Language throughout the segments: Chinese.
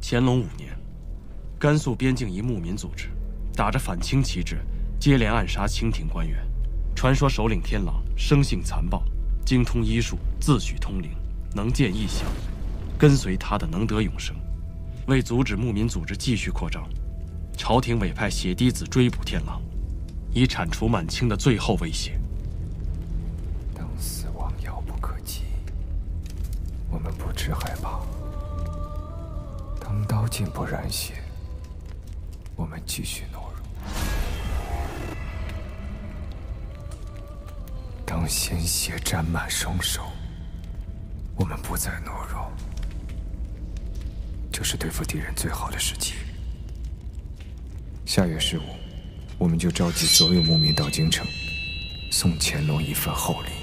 乾隆5年，甘肃边境一牧民组织打着反清旗帜，接连暗杀清廷官员。传说首领天狼生性残暴，精通医术，自诩通灵，能见异象。跟随他的能得永生。为阻止牧民组织继续扩张，朝廷委派血滴子追捕天狼，以铲除满清的最后威胁。 当死亡遥不可及，我们不知害怕；当刀剑不染血，我们继续懦弱；当鲜血沾满双手，我们不再懦弱。这是对付敌人最好的时机。下月15，我们就召集所有牧民到京城，送乾隆一份厚礼。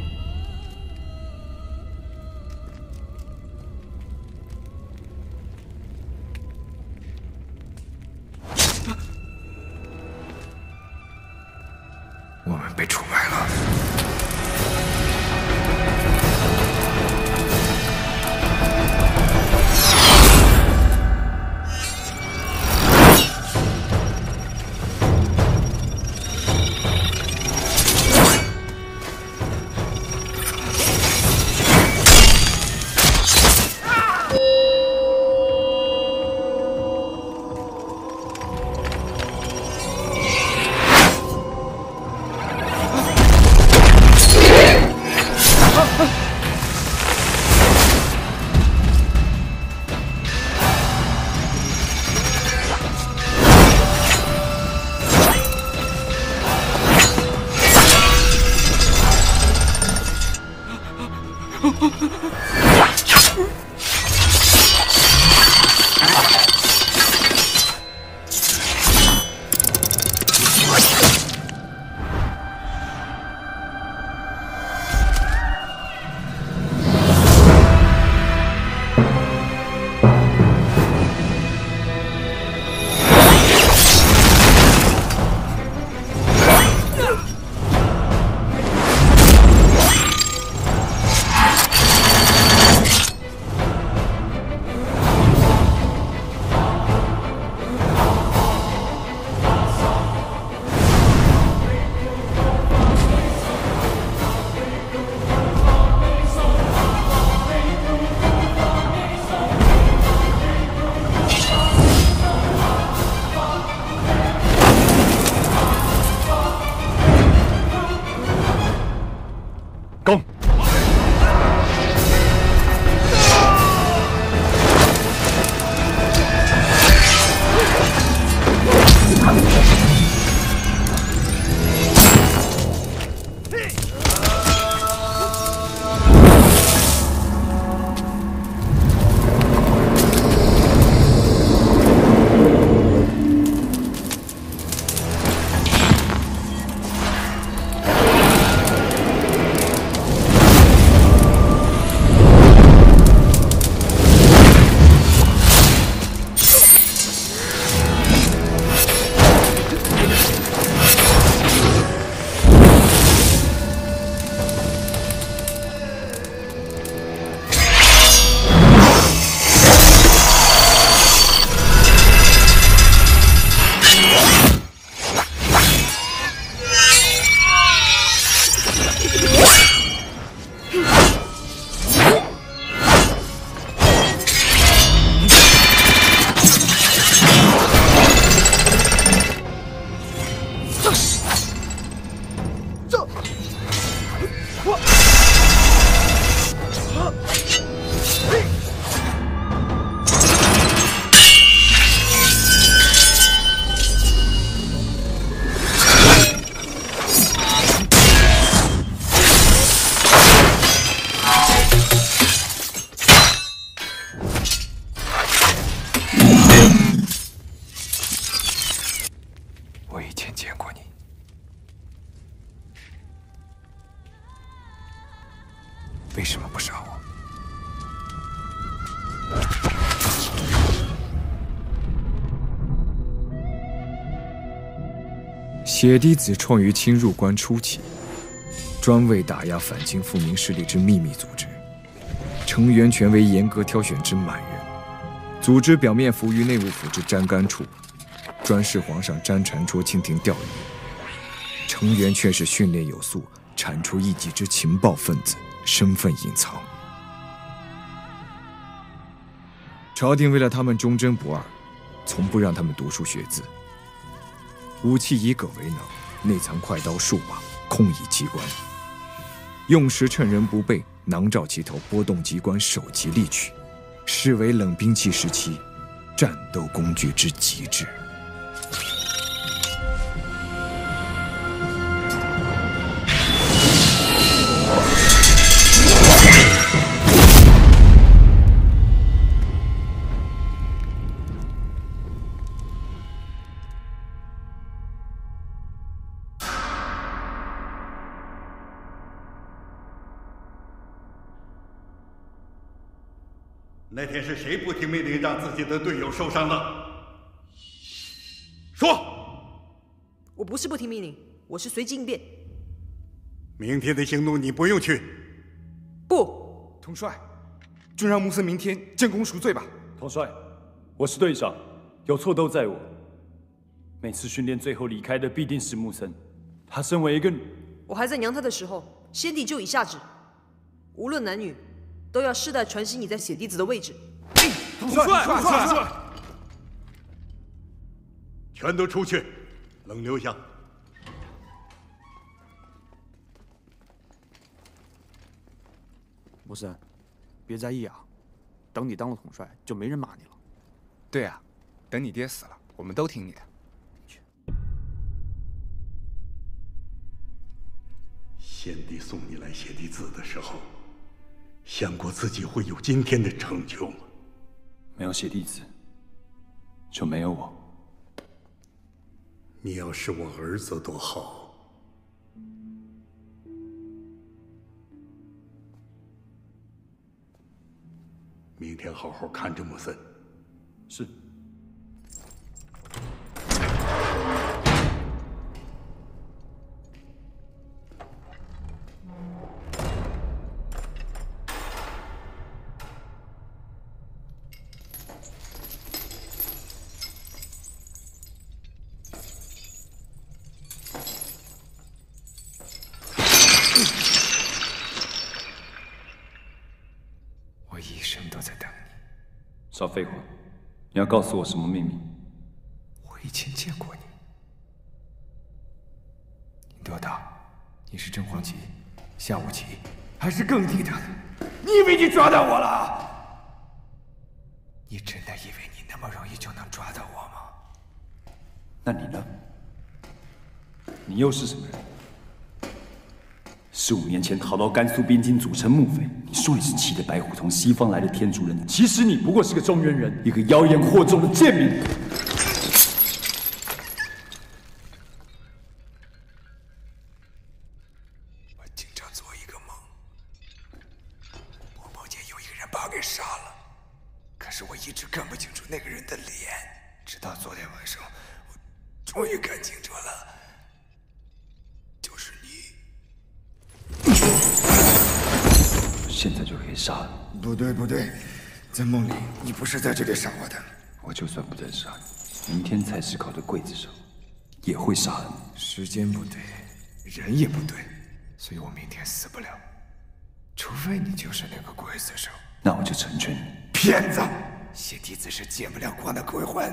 我们被出卖了。 攻！ 我以前见过你，为什么不杀我？血滴子创于清入关初期，专为打压反清复明势力之秘密组织，成员全为严格挑选之满人， 组织表面伏于内务府之沾干处，专事皇上沾禅戳清廷调仪，成员却是训练有素、铲除异己之情报分子，身份隐藏。朝廷为了他们忠贞不二，从不让他们读书学字。武器以戈为囊，内藏快刀数把，空以机关。用时趁人不备，囊罩其头，拨动机关，手其利取，是为冷兵器时期战斗工具之极致。 那天是谁不听命令让自己的队友受伤的？说！ 我不是不听命令，我是随机应变。 明天的行动你不用去。 不， 统帅，就让穆森明天建功赎罪吧。 统帅，我是队长，有错都在我。每次训练最后离开的必定是穆森，他身为一个…… 我还在娘他的时候，先帝就已下旨，无论男女，都要世代传习你在血滴子的位置。 统帅， 全都出去，冷留下。 穆森，别在意啊，等你当了统帅，就没人骂你了。 对啊，等你爹死了，我们都听你的。 先帝送你来血滴子的时候，想过自己会有今天的成就吗？ 没有血滴子，就没有我。 你要是我儿子多好。明天好好看着穆森。 是。 我一生都在等你。 少废话，你要告诉我什么秘密？ 我以前见过你。你多大？你是正黄旗、下午旗，还是更低的？你以为你抓到我了？你真的以为你那么容易就能抓到我吗？ 那你呢？你又是什么人？15年前逃到甘肃边境组成木匪，你说你是骑着白虎从西方来的天竺人，其实你不过是个中原人，一个妖言惑众的贱民。 我经常做一个梦，我梦见有一个人把我给杀了，可是我一直看不清楚那个人的脸，直到昨天晚上，我终于看清楚了。 现在就可以杀了？ 不对，在梦里你不是在这里杀我的。 我就算不再杀你，明天才是考的刽子手，也会杀了你。 时间不对，人也不对，所以我明天死不了，除非你就是那个刽子手。 那我就成全你。 骗子！血滴子是见不了光的鬼魂。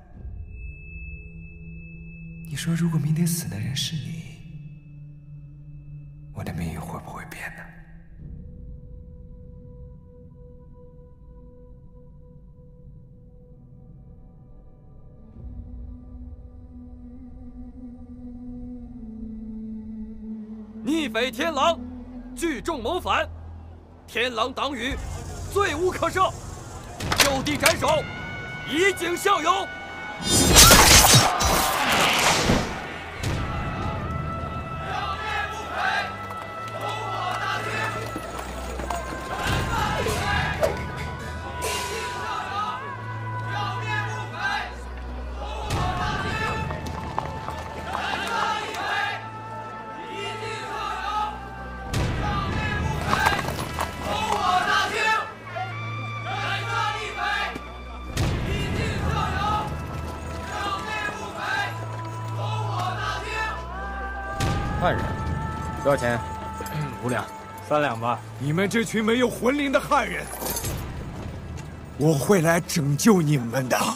你说，如果明天死的人是你，我的命运会不会变呢？ 逆匪天狼，聚众谋反，天狼党羽，罪无可赦，就地斩首，以儆效尤。 汉人，多少钱 ？5两 ，3两吧。 你们这群没有魂灵的汉人，我会来拯救你们的。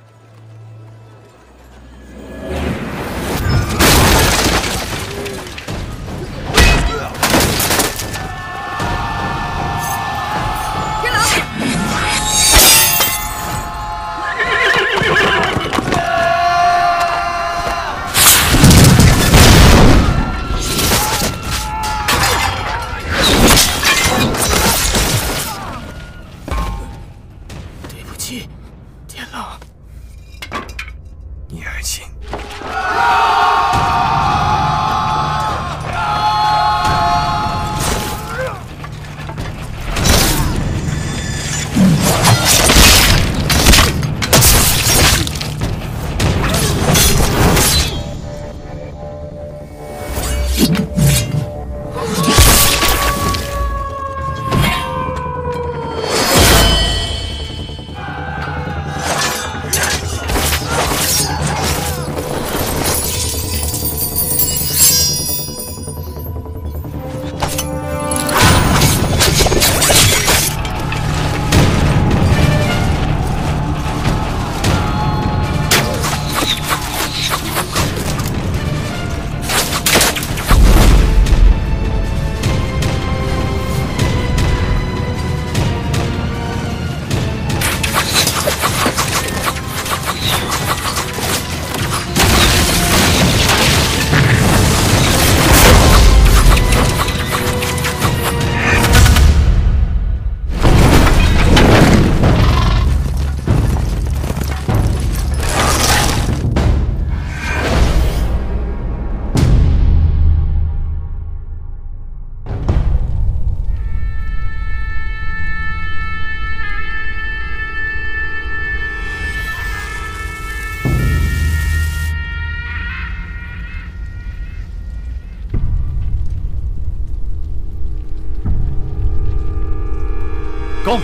攻！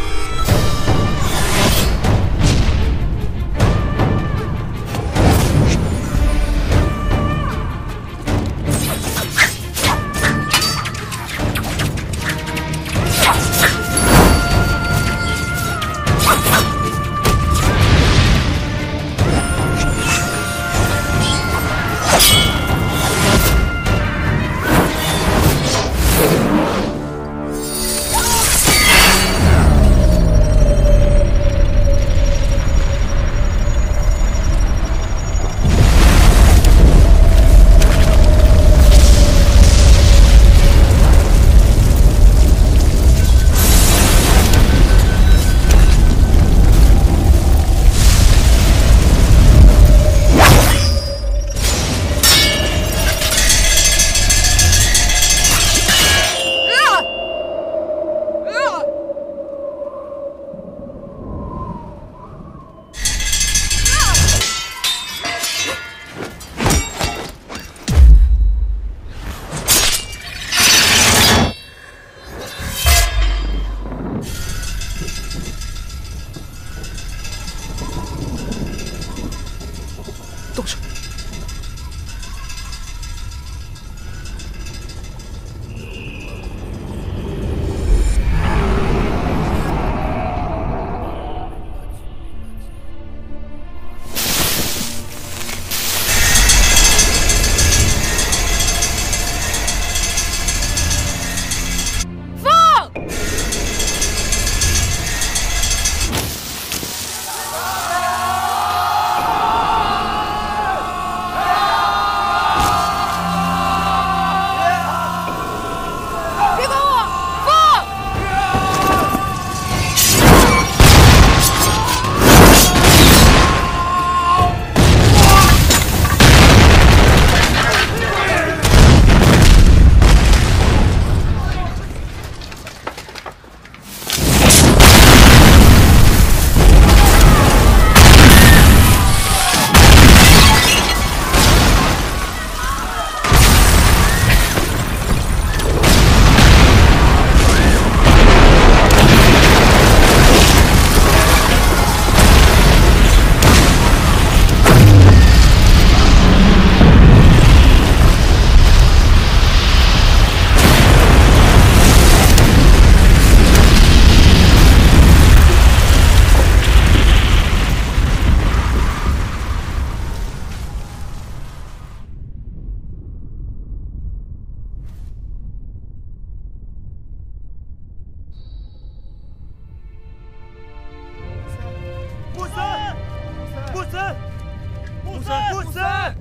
森，穆森！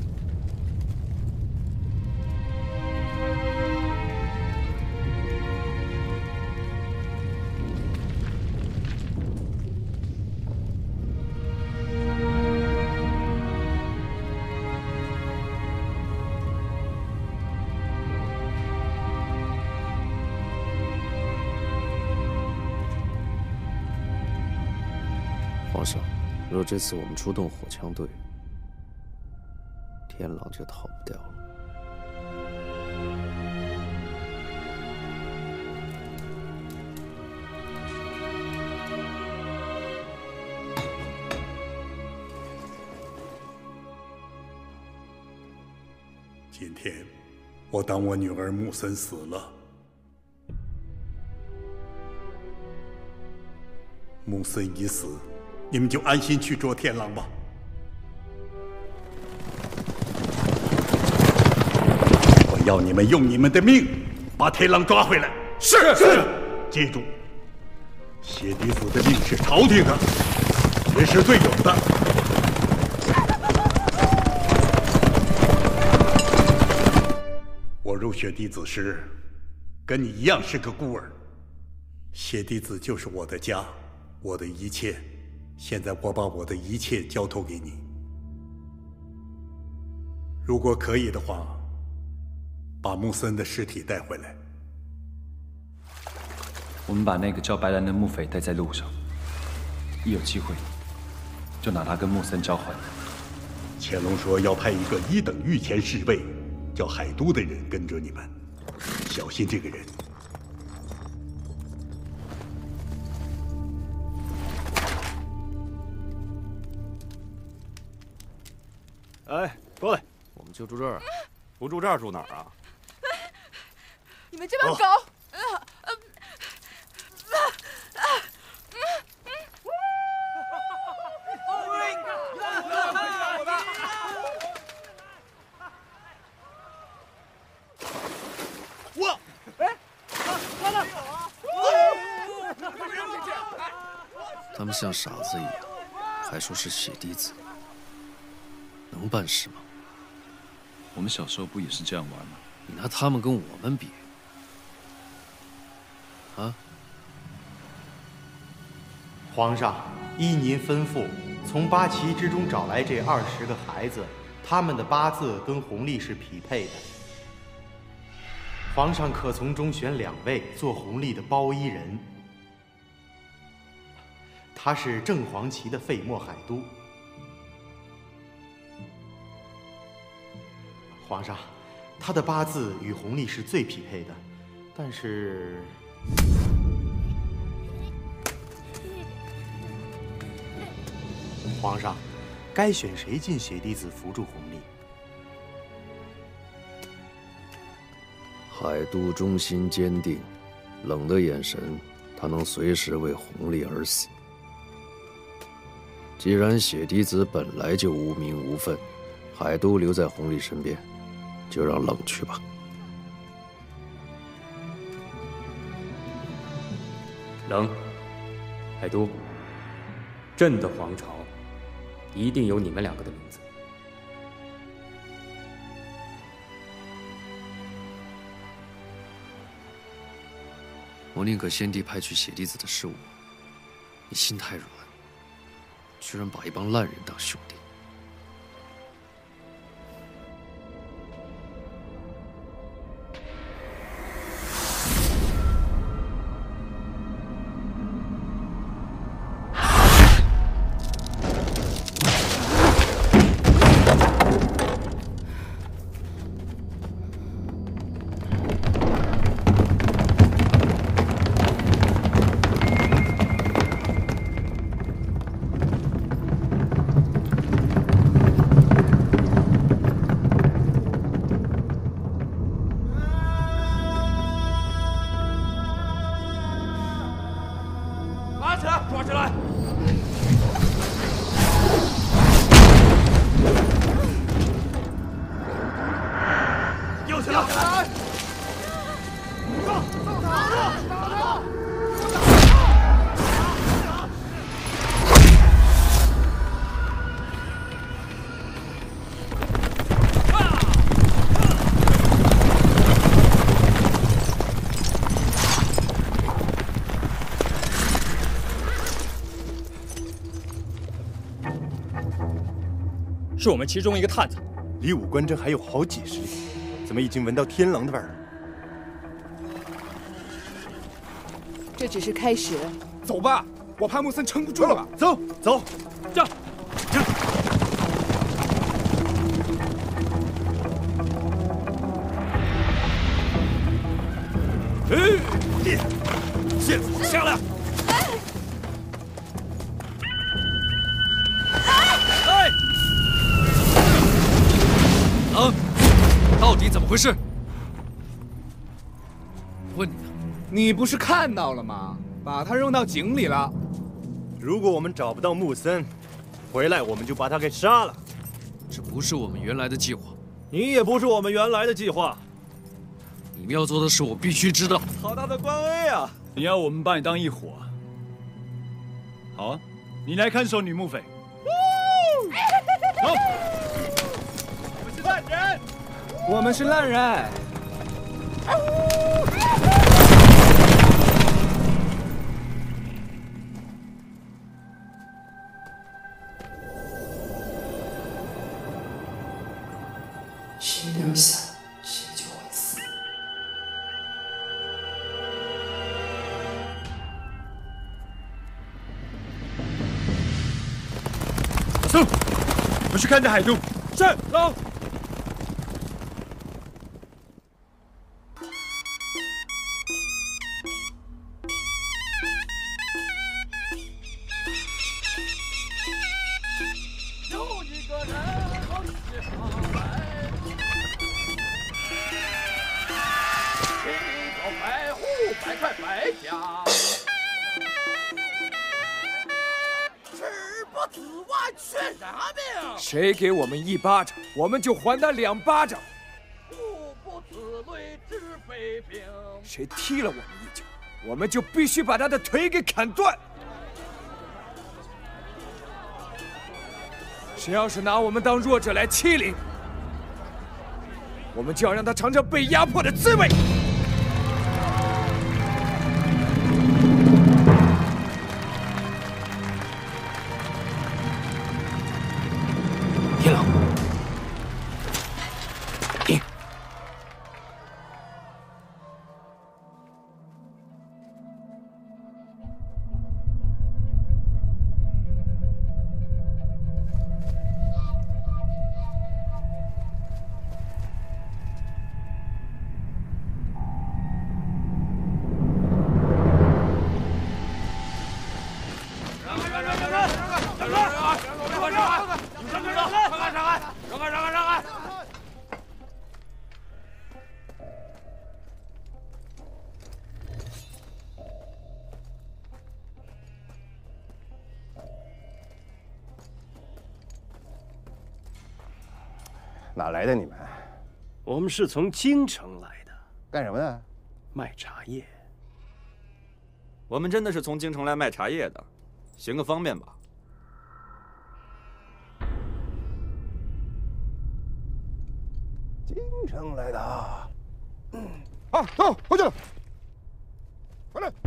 皇上，若这次我们出动火枪队，天狼就逃不掉了。 今天，我当我女儿穆森死了，穆森已死。你们就安心去捉天狼吧。我要你们用你们的命把天狼抓回来。是。记住，血滴子的命是朝廷的，也是最有的。我入血滴子时，跟你一样是个孤儿。血滴子就是我的家，我的一切。现在我把我的一切交托给你，如果可以的话，把穆森的尸体带回来。 我们把那个叫白兰的木匪带在路上，一有机会就拿他跟穆森交换。 乾隆说要派一个1等御前侍卫，叫海都的人跟着你们，小心这个人。 哎，过来， 我们就住这儿。 不住这儿住哪儿啊？ 你们这帮狗！ 我，完了！ 他们像傻子一样，还说是血滴子。能办事吗？ 我们小时候不也是这样玩吗？ 你拿他们跟我们比，啊？ 皇上，依您吩咐，从八旗之中找来这20个孩子，他们的八字跟弘历是匹配的。皇上可从中选2位做弘历的包衣人。他是正黄旗的费默海都。皇上，他的八字与弘历是最匹配的，但是，皇上，该选谁进血滴子扶助弘历？ 海都忠心坚定，冷的眼神，他能随时为弘历而死。既然血滴子本来就无名无分，海都留在弘历身边。就让冷去吧。 冷，海都，朕的皇朝一定有你们2个的名字。 我宁可先帝派去血滴子的是我，你心太软，居然把一帮烂人当兄弟。 是我们其中一个探子。 离武关镇还有好几十里，怎么已经闻到天狼的味儿了？ 这只是开始。 走吧，我怕穆森撑不住了。 走，走， 这。 剑斧下来！ 哎！到底怎么回事？问你呢？ 你不是看到了吗？把他扔到井里了。 如果我们找不到穆森，回来我们就把他给杀了。 这不是我们原来的计划。 你也不是我们原来的计划。 你们要做的事，我必须知道。 好大的官威啊！ 你要我们把你当一伙？好啊，你来看守女木匪。走。 我们是烂人。 我们是烂人。 谁留下？ 走，我们去看着海东。是，走。 有一个人往西方来，一条白虎百块百家。 自剜全人命！ 谁给我们一巴掌，我们就还他2巴掌。 吾不自累之辈兵。 谁踢了我们一脚，我们就必须把他的腿给砍断。谁要是拿我们当弱者来欺凌，我们就要让他尝尝被压迫的滋味。 天狼，停！ 哪来的你们？ 我们是从京城来的。 干什么的？ 卖茶叶。 我们真的是从京城来卖茶叶的，行个方便吧。 京城来的啊！啊，走，回去了。回来。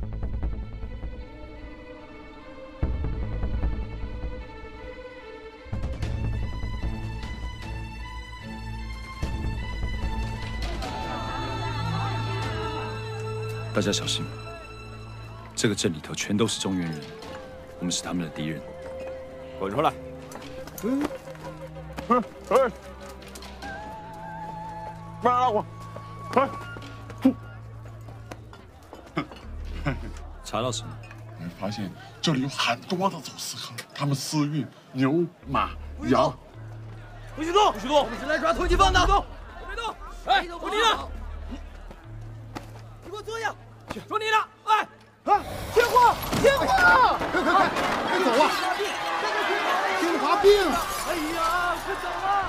大家小心，这个镇里头全都是中原人，我们是他们的敌人。 滚出来！ 慢拉我！ 查到什么？ 我们发现这里有很多的走私客，他们私运牛、马、羊。 不许动！不许动！我们是来抓通缉犯的！别动！别动！哎，我你呢？你给我坐下！说你呢！哎，啊，天花！天花！ 快走啊！天花病！ 哎呀，快走啊！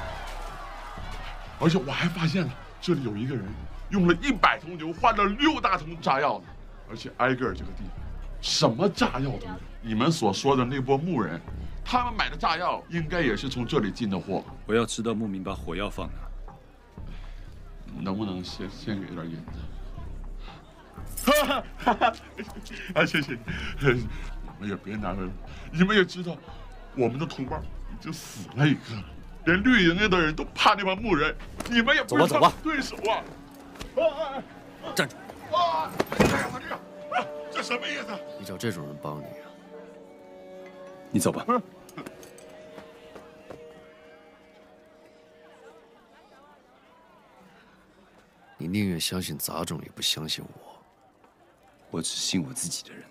而且我还发现了，这里有一个人用了100头牛换了6大桶炸药呢，而且挨个这个地方，什么炸药都有。你们所说的那波牧人，他们买的炸药应该也是从这里进的货。 我要知道牧民把火药放哪。 能不能先给点银子？啊，谢谢你。你们也别难为了，你们也知道，我们的同伴经死了一个，连绿营营的人都怕那帮牧人，你们也不是他们对手啊！ 站住！ 这什么意思？ 你找这种人帮你啊？ 你走吧。 你宁愿相信杂种，也不相信我。 我只信我自己的人。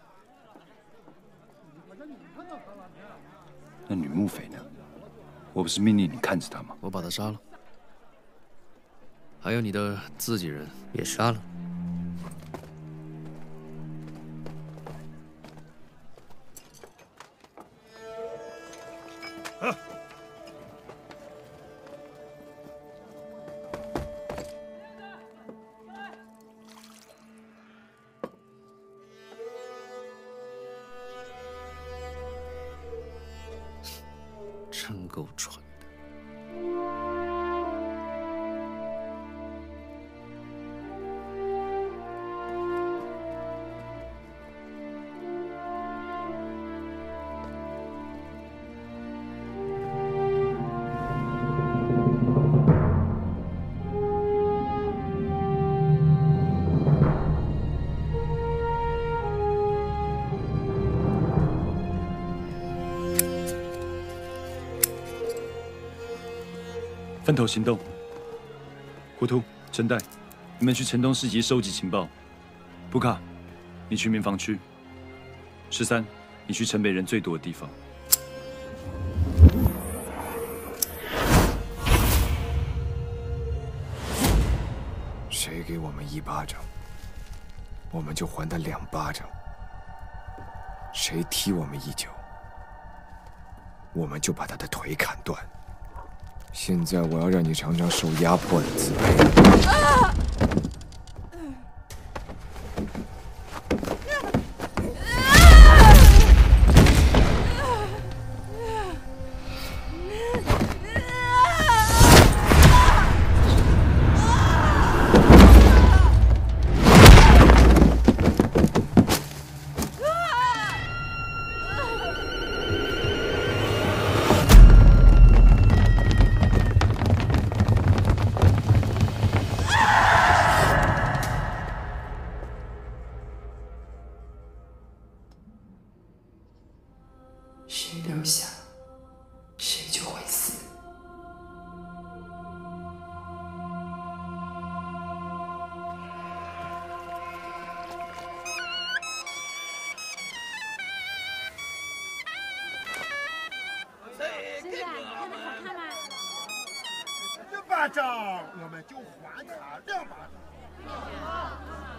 那女牧匪呢？我不是命令你看着她吗？ 我把她杀了，还有你的自己人也杀了。真够蠢的。 分头行动。糊涂、陈代，你们去城东市集收集情报。布卡，你去民防区。13，你去城北人最多的地方。 谁给我们1巴掌，我们就还他2巴掌；谁踢我们1脚，我们就把他的腿砍断。现在我要让你尝尝受压迫的滋味。 谁留下，谁就会死。 1巴掌，我们就还他2巴掌。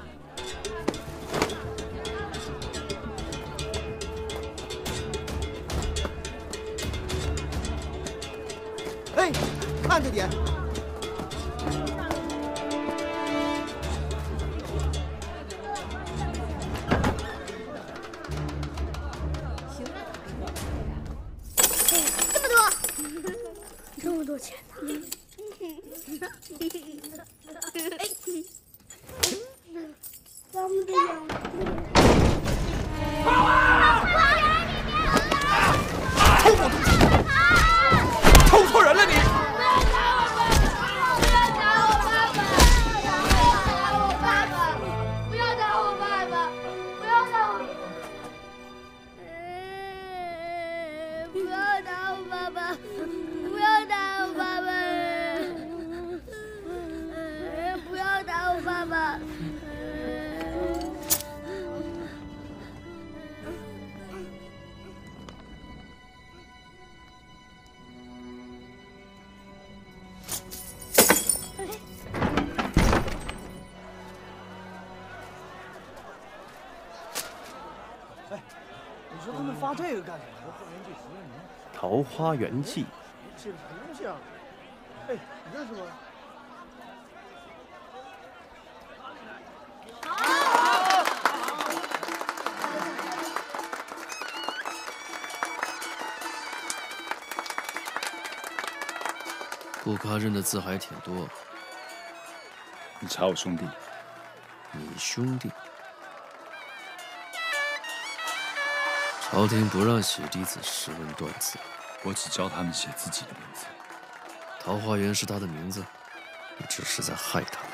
哎，慢着点！ 这么多钱呢！咱们得养。 偷错人了你！ 你说他们发这个干什么？ 桃花源记。 这什么东西啊？哎，你认识吗？ 布卡认的字还挺多。 你查我兄弟？ 你兄弟？朝廷不让血滴子识文断字， 我只教他们写自己的名字。 桃花源是他的名字，你只是在害他。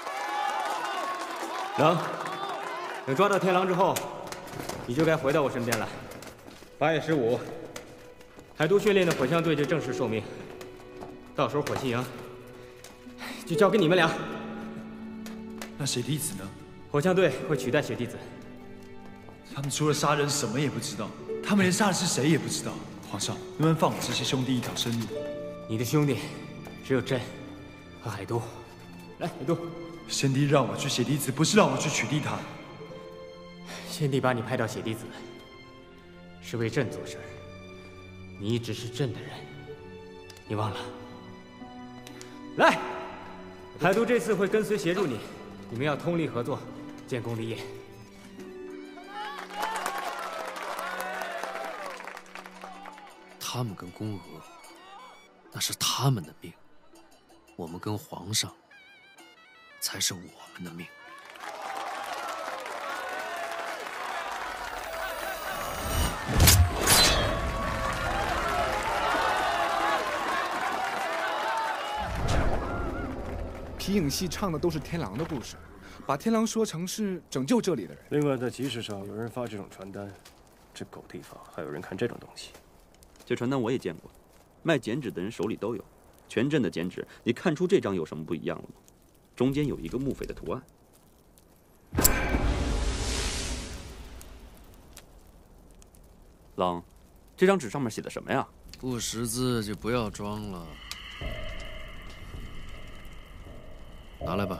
狼，等抓到天狼之后，你就该回到我身边来。8月15，海都训练的火枪队就正式受命，到时候火器营就交给你们俩。 那血滴子呢？ 火枪队会取代血滴子。 他们除了杀人什么也不知道，他们连杀的是谁也不知道。皇上，能不能放我这些兄弟一条生路？ 你的兄弟只有朕和海都。来，海都。 先帝让我去血滴子，不是让我去取缔他。 先帝把你派到血滴子，是为朕做事。你一直是朕的人，你忘了？来，海都这次会跟随协助你，你们要通力合作，建功立业。 他们跟宫娥，那是他们的命；我们跟皇上，才是我们的命。 皮影戏唱的都是天狼的故事，把天狼说成是拯救这里的人。 另外，在集市上有人发这种传单，这狗地方还有人看这种东西。 这传单我也见过，卖剪纸的人手里都有。全镇的剪纸，你看出这张有什么不一样了吗？中间有一个木匪的图案。狼，这张纸上面写的什么呀？ 不识字就不要装了，拿来吧。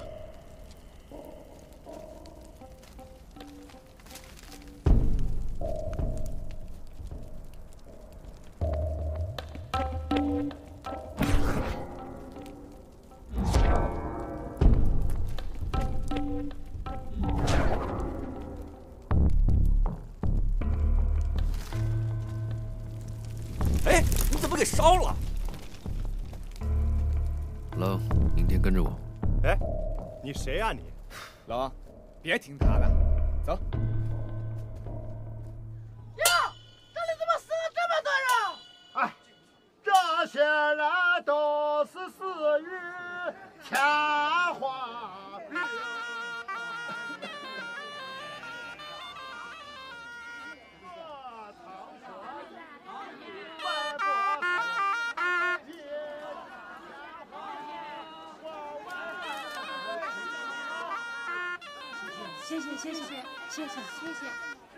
哎，你怎么给烧了？ 狼，明天跟着我。 哎，你谁呀你？ 狼，别听他的，走。 呀，这里怎么死了这么多人？ 哎，这些人都是死于天花病。 谢谢谢谢谢谢谢谢。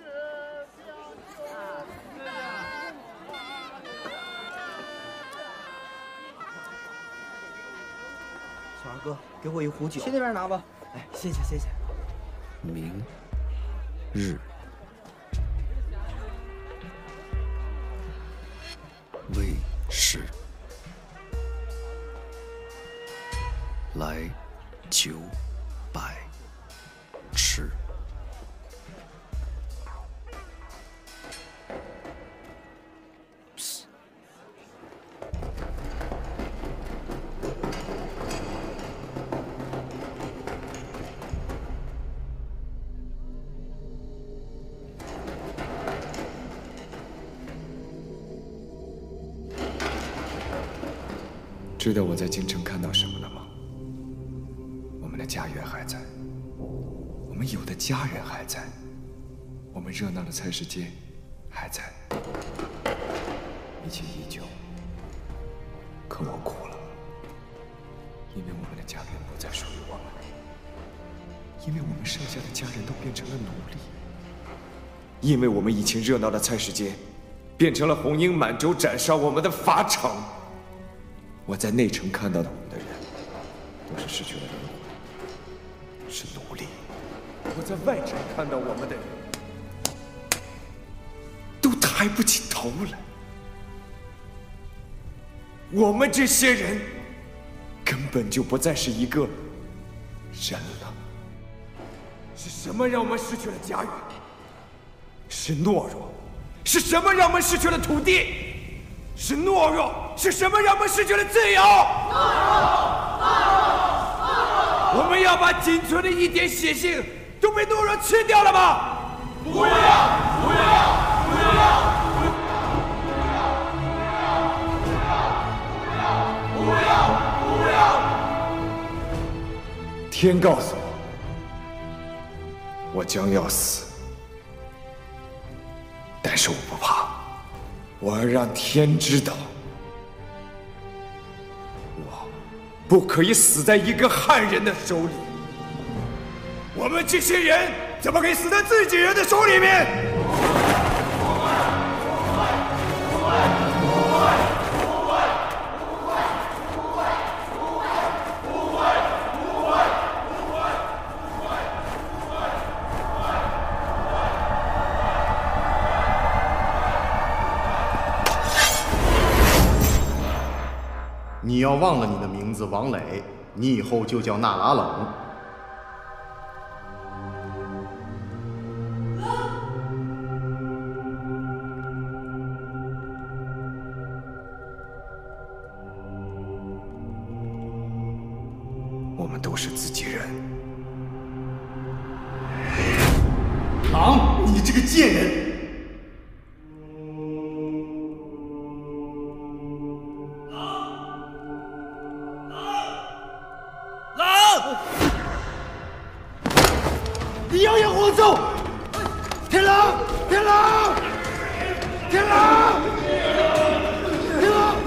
小二哥，给我一壶酒。去那边拿吧。哎，谢谢谢谢。 明日未时，来900吃。 知道我在京城看到什么了吗？我们的家园还在，我们有的家人还在，我们热闹的菜市街还在，一切依旧。可我哭了，因为我们的家园不再属于我们，因为我们剩下的家人都变成了奴隶，因为我们以前热闹的菜市街变成了红缨满洲斩杀我们的法场。我在内城看到的我们的人，都是失去了灵魂，是奴隶；我在外城看到我们的人，都抬不起头来。我们这些人，根本就不再是一个人了。是什么让我们失去了家园？是懦弱。是什么让我们失去了土地？是懦弱。是什么让我们失去了自由？我们要把仅存的一点血性都被懦弱吃掉了吗？不要！不要！不要！ 天告诉我，我将要死，但是我不怕，我要让天知道，我不可以死在一个汉人的手里。我们这些人怎么可以死在自己人的手里面？ 你要忘了你的名字王磊，你以后就叫纳拉冷。 我们都是自己人。 狼，你这个贱人！ 你妖言惑众！天狼！天狼！天狼！天狼！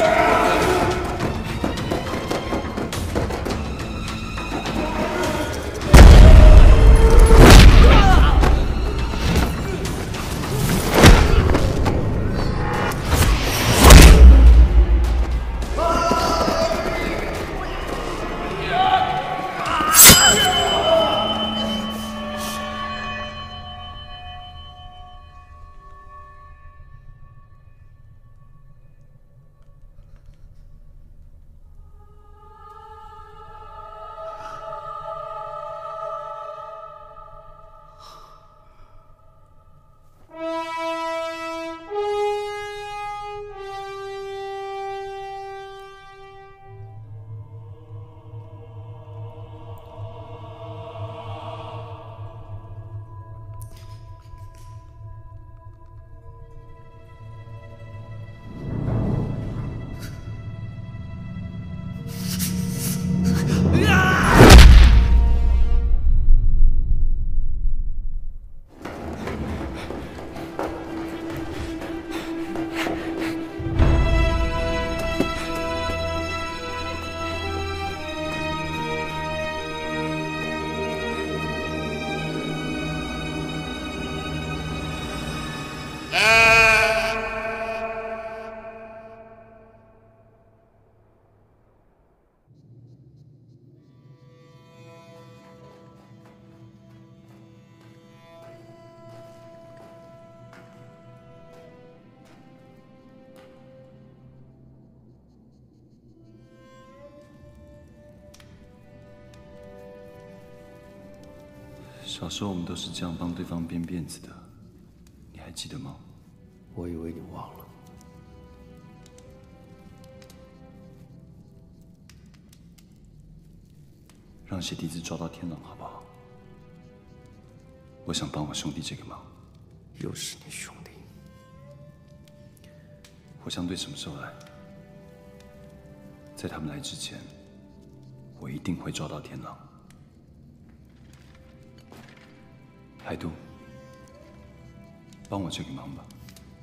小时候我们都是这样帮对方编辫子的，你还记得吗？ 我以为你忘了。 让血滴子抓到天狼，好不好？我想帮我兄弟这个忙。 又是你兄弟？ 火枪队什么时候来？在他们来之前，我一定会抓到天狼。海都，帮我这个忙吧。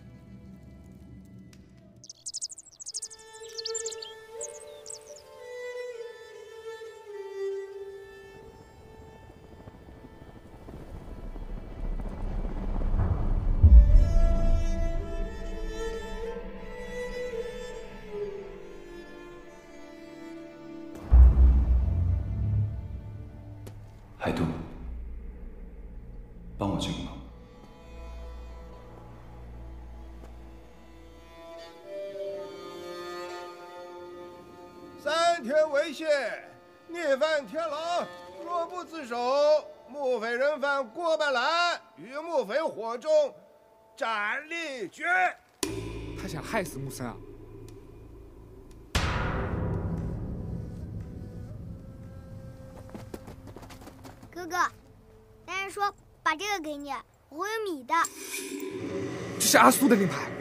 海都，帮我这个忙。 3天为限，孽犯天狼若不自首，木匪人犯郭半兰与木匪火中，斩立决。 他想害死木森啊！ 哥哥，男人说把这个给你，我会有米的。 这是阿苏的令牌。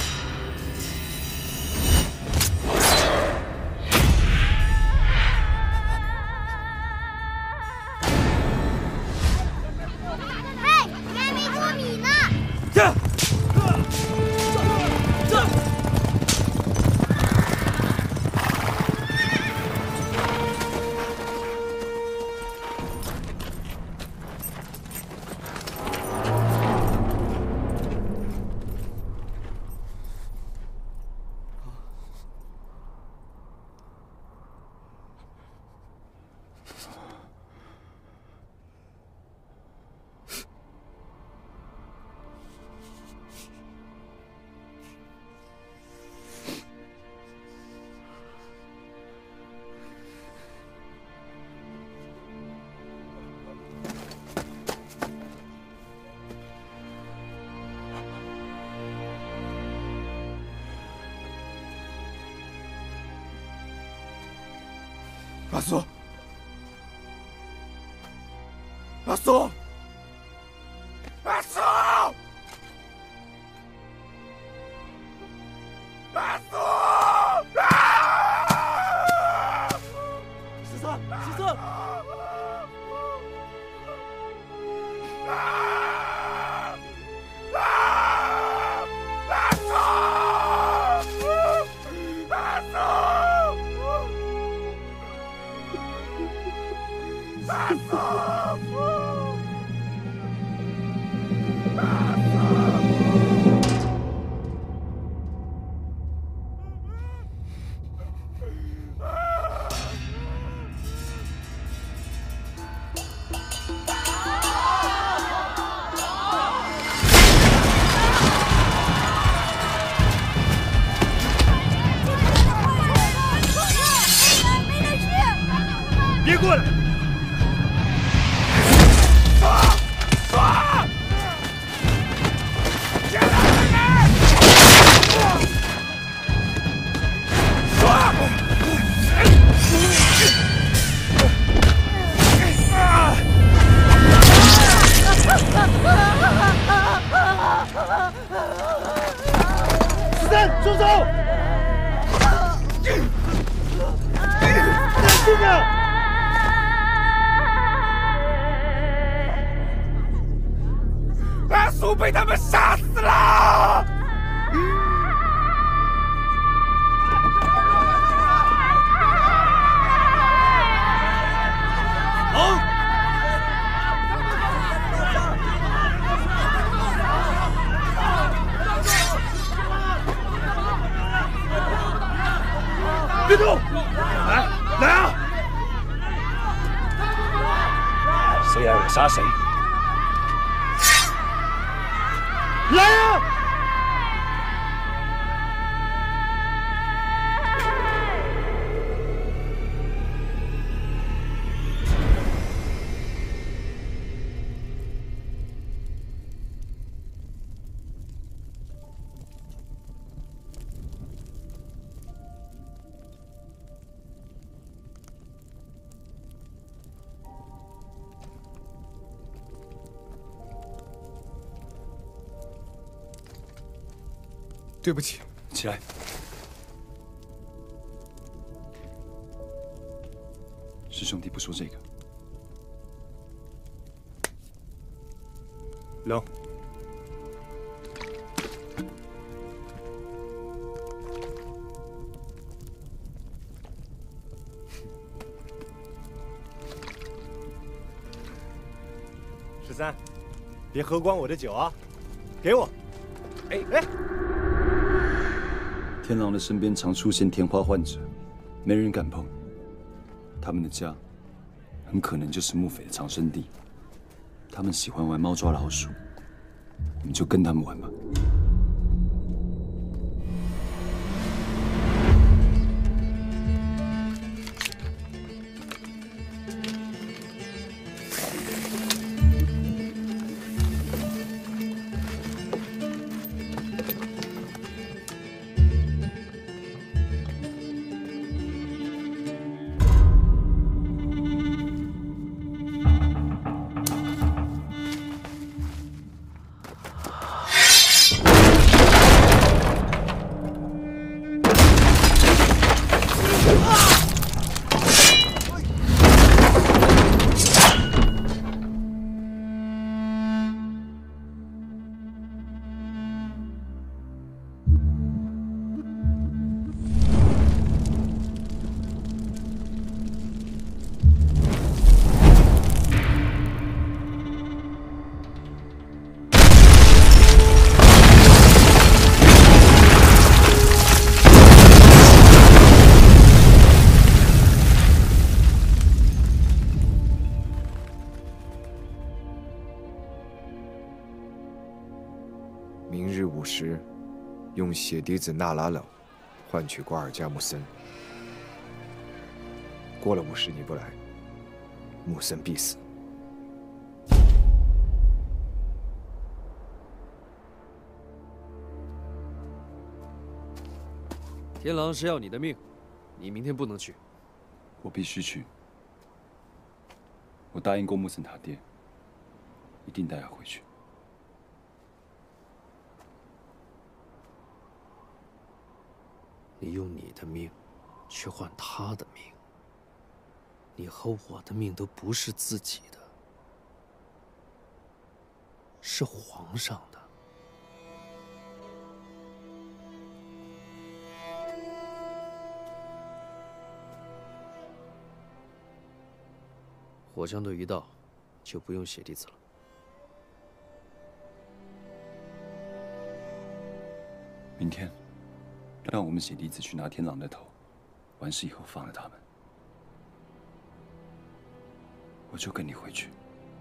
阿苏，阿苏，阿苏，阿苏！ 十三，十三！ 别过来！ 子弹，住手！住手！ 阿苏被他们杀死了！ 好！ 别动！来啊！谁爱我杀谁！ 来啊！ 对不起， 起来。师兄弟不说这个。 冷。13，别喝光我的酒啊！给我。哎。 天狼的身边常出现天花患者，没人敢碰。他们的家，很可能就是木匪的藏身地。他们喜欢玩猫抓老鼠，我们就跟他们玩吧。 日午时，用血滴子纳拉冷换取瓜尔佳木森。过了50你不来，木森必死。 天狼是要你的命，你明天不能去。 我必须去。我答应过木森他爹，一定带他回去。 你用你的命去换他的命，你和我的命都不是自己的，是皇上的。火枪队一到，就不用血滴子了。 明天，让我们血滴子去拿天狼的头，完事以后放了他们，我就跟你回去。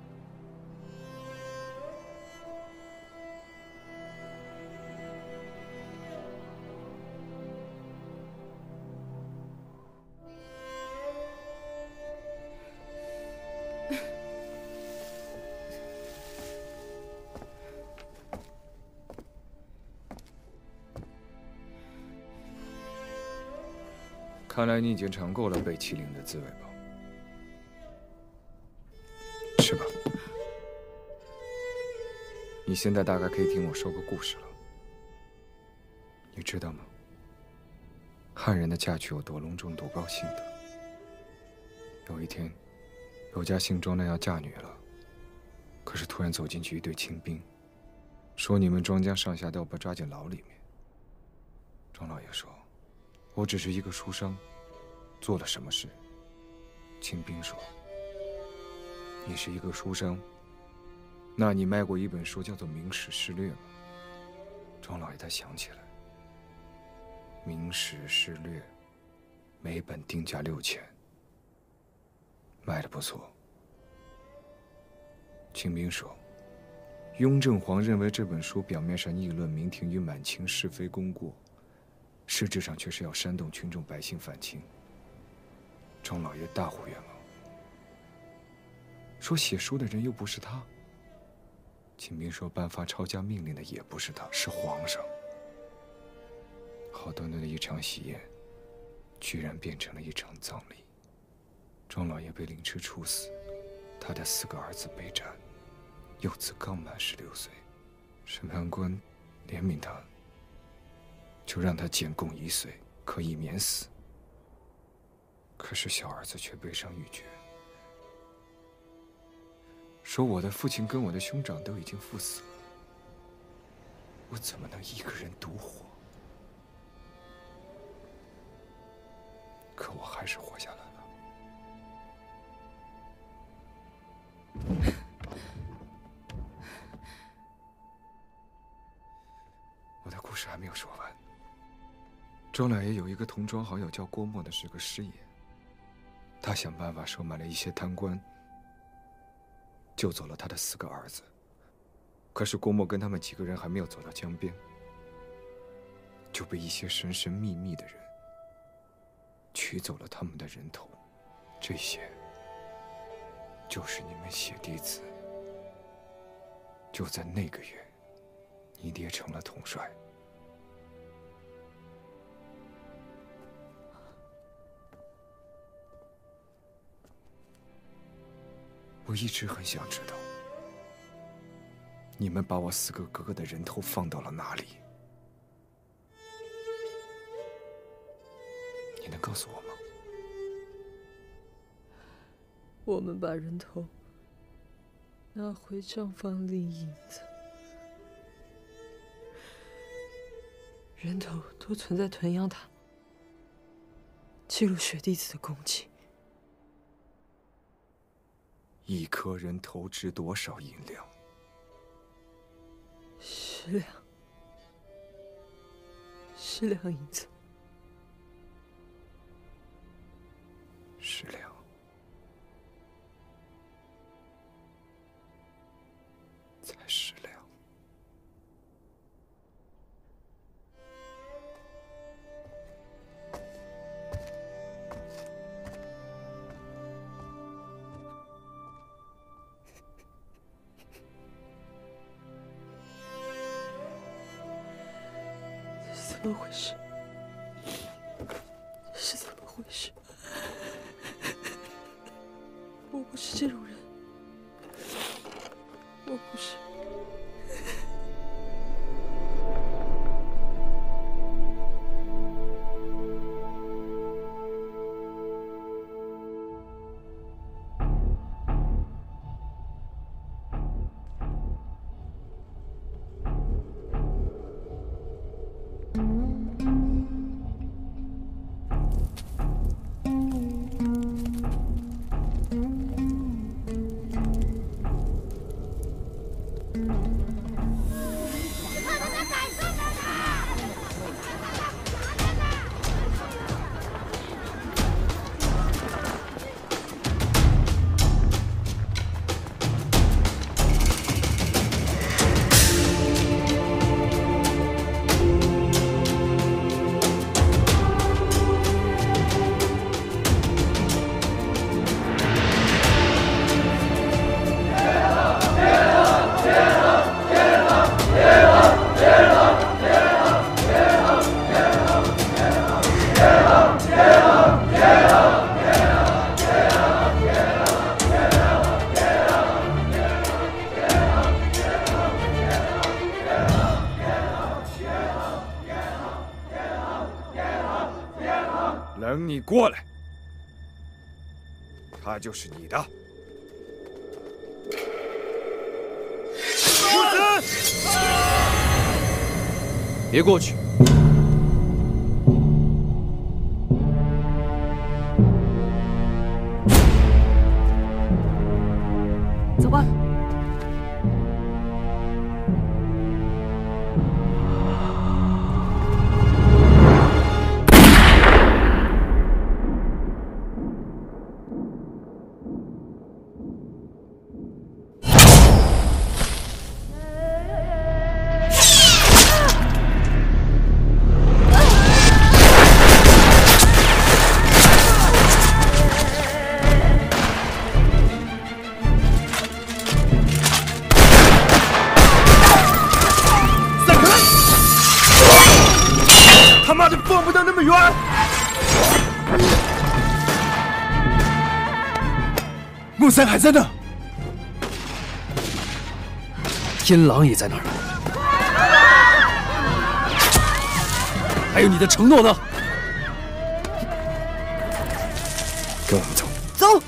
看来你已经尝够了被欺凌的滋味吧？吃吧。你现在大概可以听我说个故事了。你知道吗？汉人的嫁娶有多隆重、多高兴的。有一天，有家姓庄的要嫁女了，可是突然走进去一队清兵，说你们庄家上下都要被抓进牢里面。庄老爷说：“我只是一个书生，做了什么事？”清兵说：“你是一个书生，那你卖过一本书叫做《明史事略》吗？”庄老爷他想起来，《明史事略》每本定价6000，卖得不错。清兵说：“雍正皇认为这本书表面上议论明廷与满清是非功过，实质上却是要煽动群众百姓反清。”庄老爷大呼冤枉，说写书的人又不是他。清兵说颁发抄家命令的也不是他，是皇上。好端端的一场喜宴，居然变成了一场葬礼。庄老爷被凌迟处死，他的4个儿子被斩，幼子刚满16岁。审判官怜悯他，就让他减供1岁，可以免死。可是小儿子却悲伤欲绝，说我的父亲跟我的兄长都已经赴死了，我怎么能一个人独活？可我还是活下来了。我的故事还没有说完。庄老爷有一个同庄好友叫郭沫的，是个师爷。他想办法收买了一些贪官，救走了他的4个儿子。可是郭沫跟他们几个人还没有走到江边，就被一些神神秘秘的人取走了他们的人头。这些就是你们血滴子。就在那个月，你爹成了统帅。我一直很想知道，你们把我4个哥哥的人头放到了哪里？你能告诉我吗？ 我们把人头拿回账房领银子，人头都存在屯阳塔，记录血滴子的功绩。 1颗人头值多少银两 ？10两，10两银子。 10两。才10两。 么回事？这是怎么回事？我不是这种人，我不是。 等你过来，他就是你的。 不死！别过去！ 走吧。 他妈的，放不到那么远！木三还在那， 天狼也在那儿，还有你的承诺呢？ 跟我们走。 走。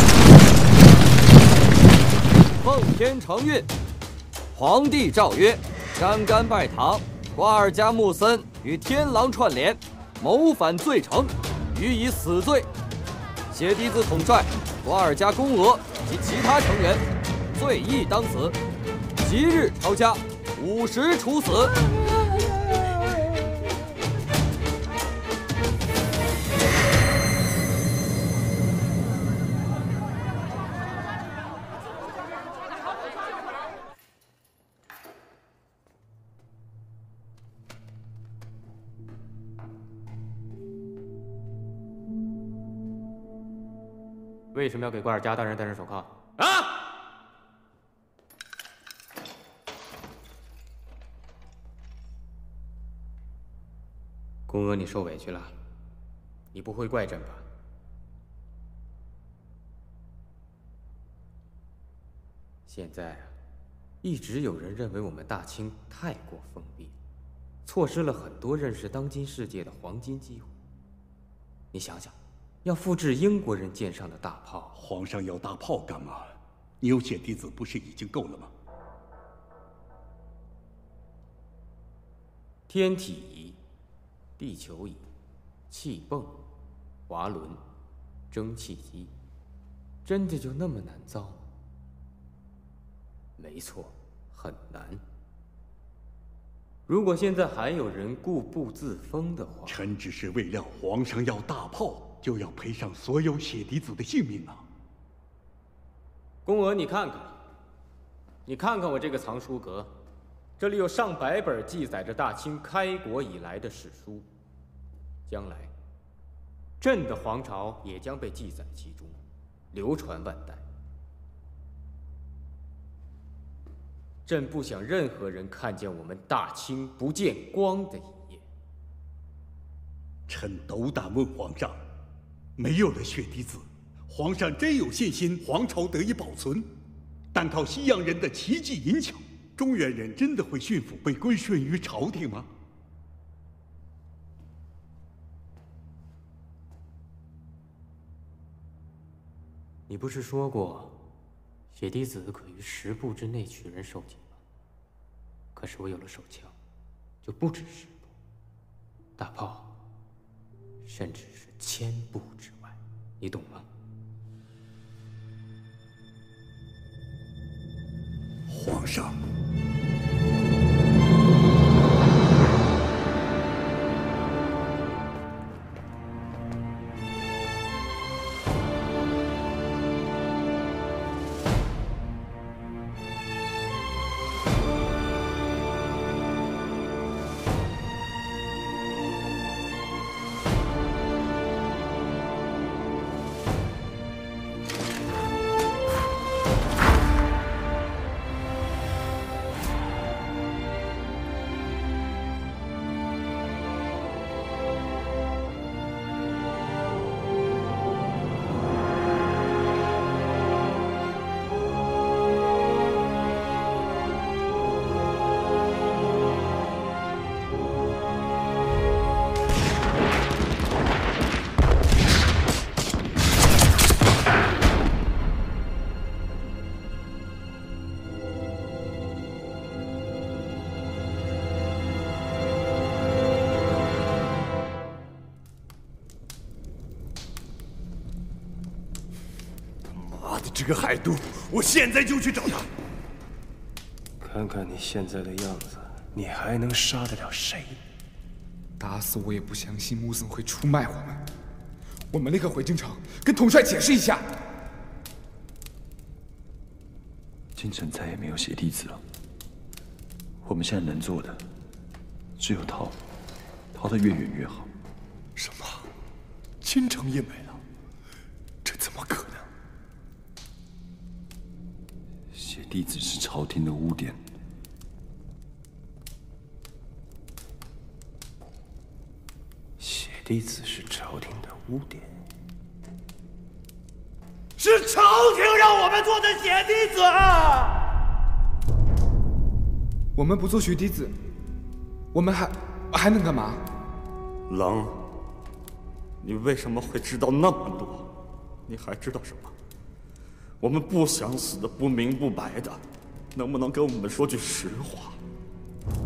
承运，皇帝诏曰： 山甘拜堂，瓜尔佳木森与天狼串联，谋反罪成，予以死罪。血滴子统帅瓜尔佳公娥及其他成员，罪亦当死，即日抄家，50处死。 为什么要给瓜尔佳大人戴上手铐？公娥，你受委屈了，你不会怪朕吧？现在啊，一直有人认为我们大清太过封闭，错失了很多认识当今世界的黄金机会。你想想，要复制英国人舰上的大炮， 皇上要大炮干嘛？你有血滴子不是已经够了吗？ 天体仪、地球仪、气泵、滑轮、蒸汽机，真的就那么难造吗？没错，很难。如果现在还有人固步自封的话， 臣只是未料皇上要大炮，就要赔上所有血滴子的性命啊！ 公娥，你看看我这个藏书阁，这里有上百本记载着大清开国以来的史书，将来朕的皇朝也将被记载其中，流传万代。朕不想任何人看见我们大清不见光的一夜。 臣斗胆问皇上，没有了血滴子，皇上真有信心皇朝得以保存？单靠西洋人的奇技淫巧，中原人真的会驯服被归顺于朝廷吗？ 你不是说过，血滴子可于10步之内取人首级吗？可是我有了手枪，就不止10步，大炮，甚至是1000步之外，你懂吗？ 皇上。 这个海都，我现在就去找他。 看看你现在的样子，你还能杀得了谁？ 打死我也不相信穆森会出卖我们。我们立刻回京城，跟统帅解释一下。 京城再也没有血滴子了。我们现在能做的，只有逃，逃得越远越好。 什么？京城也没了？这怎么可能？ 血滴子是朝廷的污点。 血滴子是朝廷的污点。 是朝廷让我们做的血滴子啊！ 我们不做血滴子，我们还能干嘛？ 狼，你为什么会知道那么多？你还知道什么？我们不想死的不明不白的，能不能跟我们说句实话？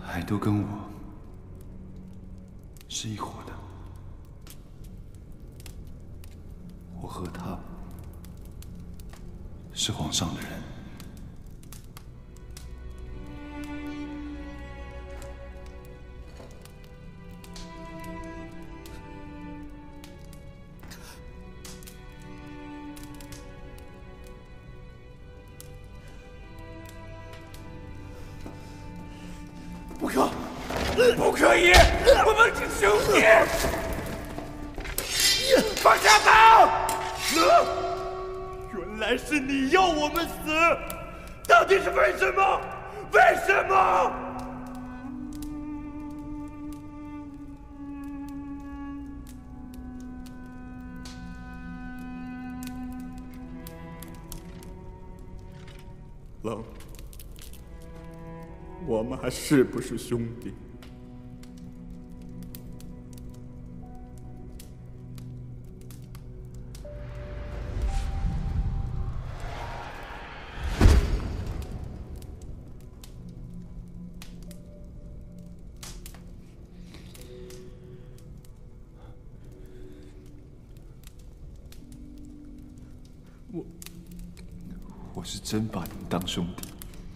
海都跟我是一伙的，我和他是皇上的人。 不可以！我们是兄弟！放下他！原来是你要我们死，到底是为什么？为什么？ 冷，我们还是不是兄弟？ 我是真把你们当兄弟。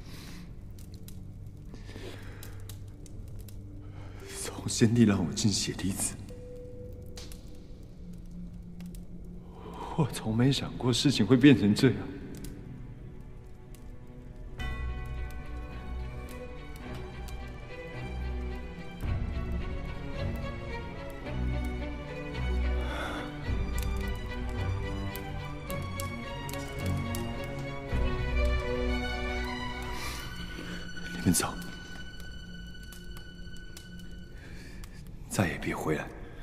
从先帝让我进血滴子，我从没想过事情会变成这样。你们走，再也别回来。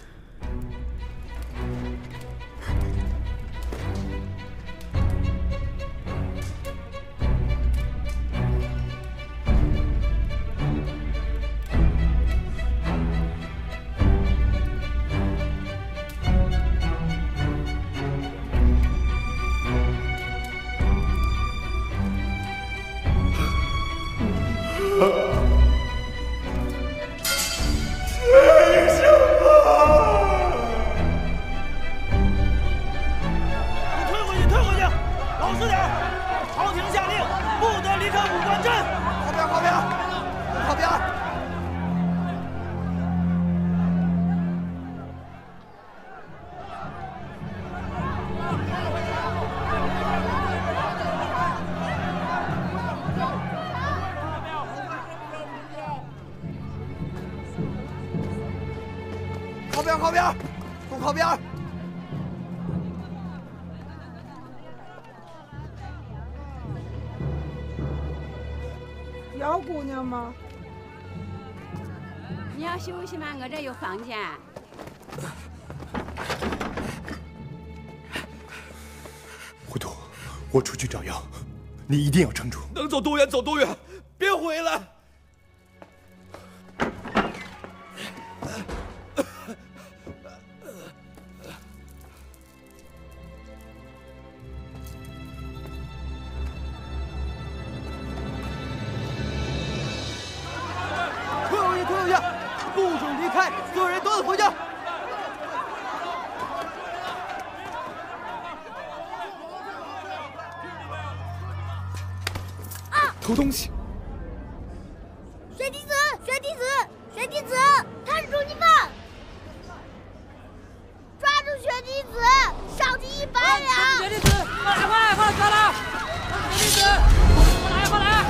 靠边！都靠边！ 姚姑娘吗？ 你要休息吗？我这有房间。 糊涂，我出去找药，你一定要撑住。 能走多远走多远，别回来！不准离开！所有人都得回家！ 偷东西！ 血滴子，血滴子，血滴子，他是通缉犯！抓住血滴子，赏金100两！ 血滴子，快抓了！血滴子，快来！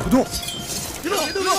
不动！ 别动！别动！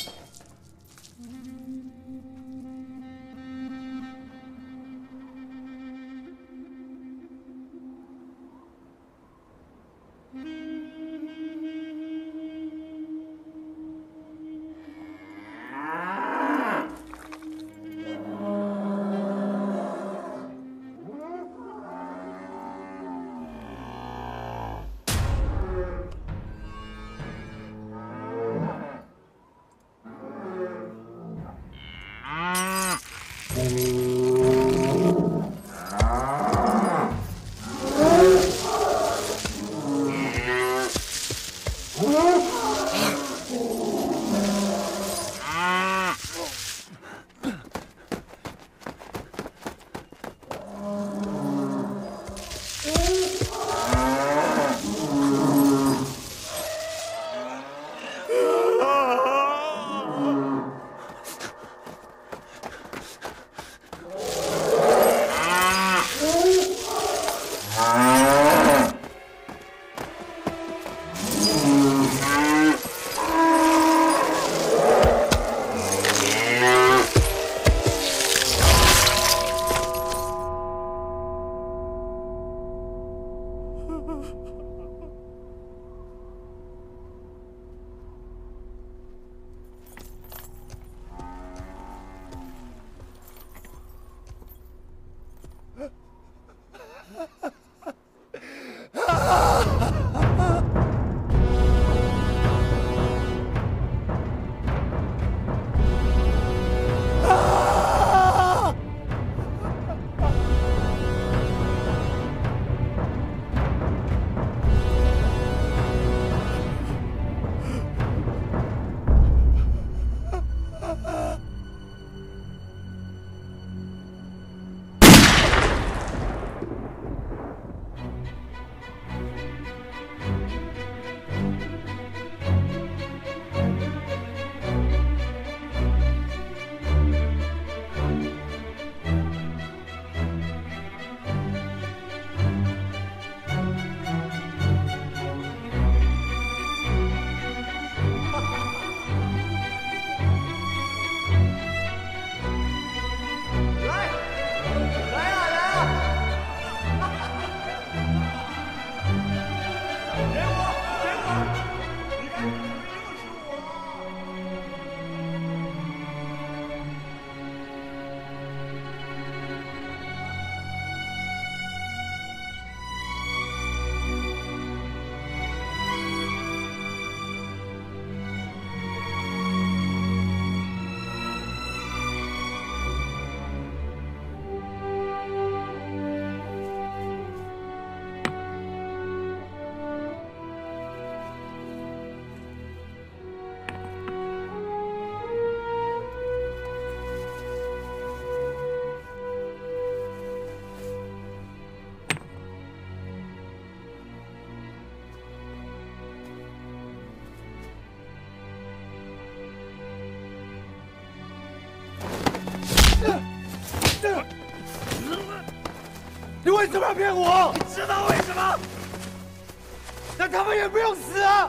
你为什么要骗我？你知道为什么？那他们也不用死啊！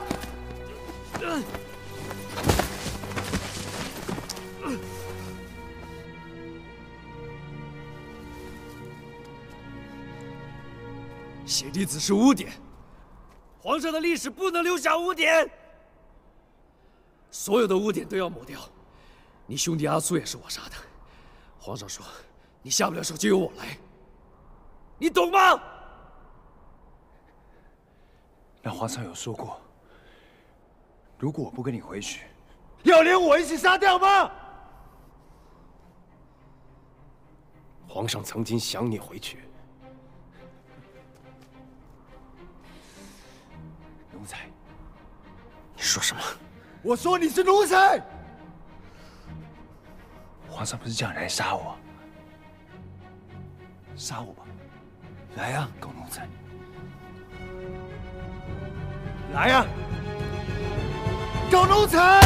血滴子是污点，皇上的历史不能留下污点，所有的污点都要抹掉。你兄弟阿苏也是我杀的，皇上说你下不了手就由我来，你懂吗？ 那皇上有说过，如果我不跟你回去， 要连我一起杀掉吗？ 皇上曾经想你回去。 奴才， 你说什么？ 我说你是奴才。 皇上不是叫你来杀我？杀我吧，来啊，狗奴才！ 来呀，狗奴才！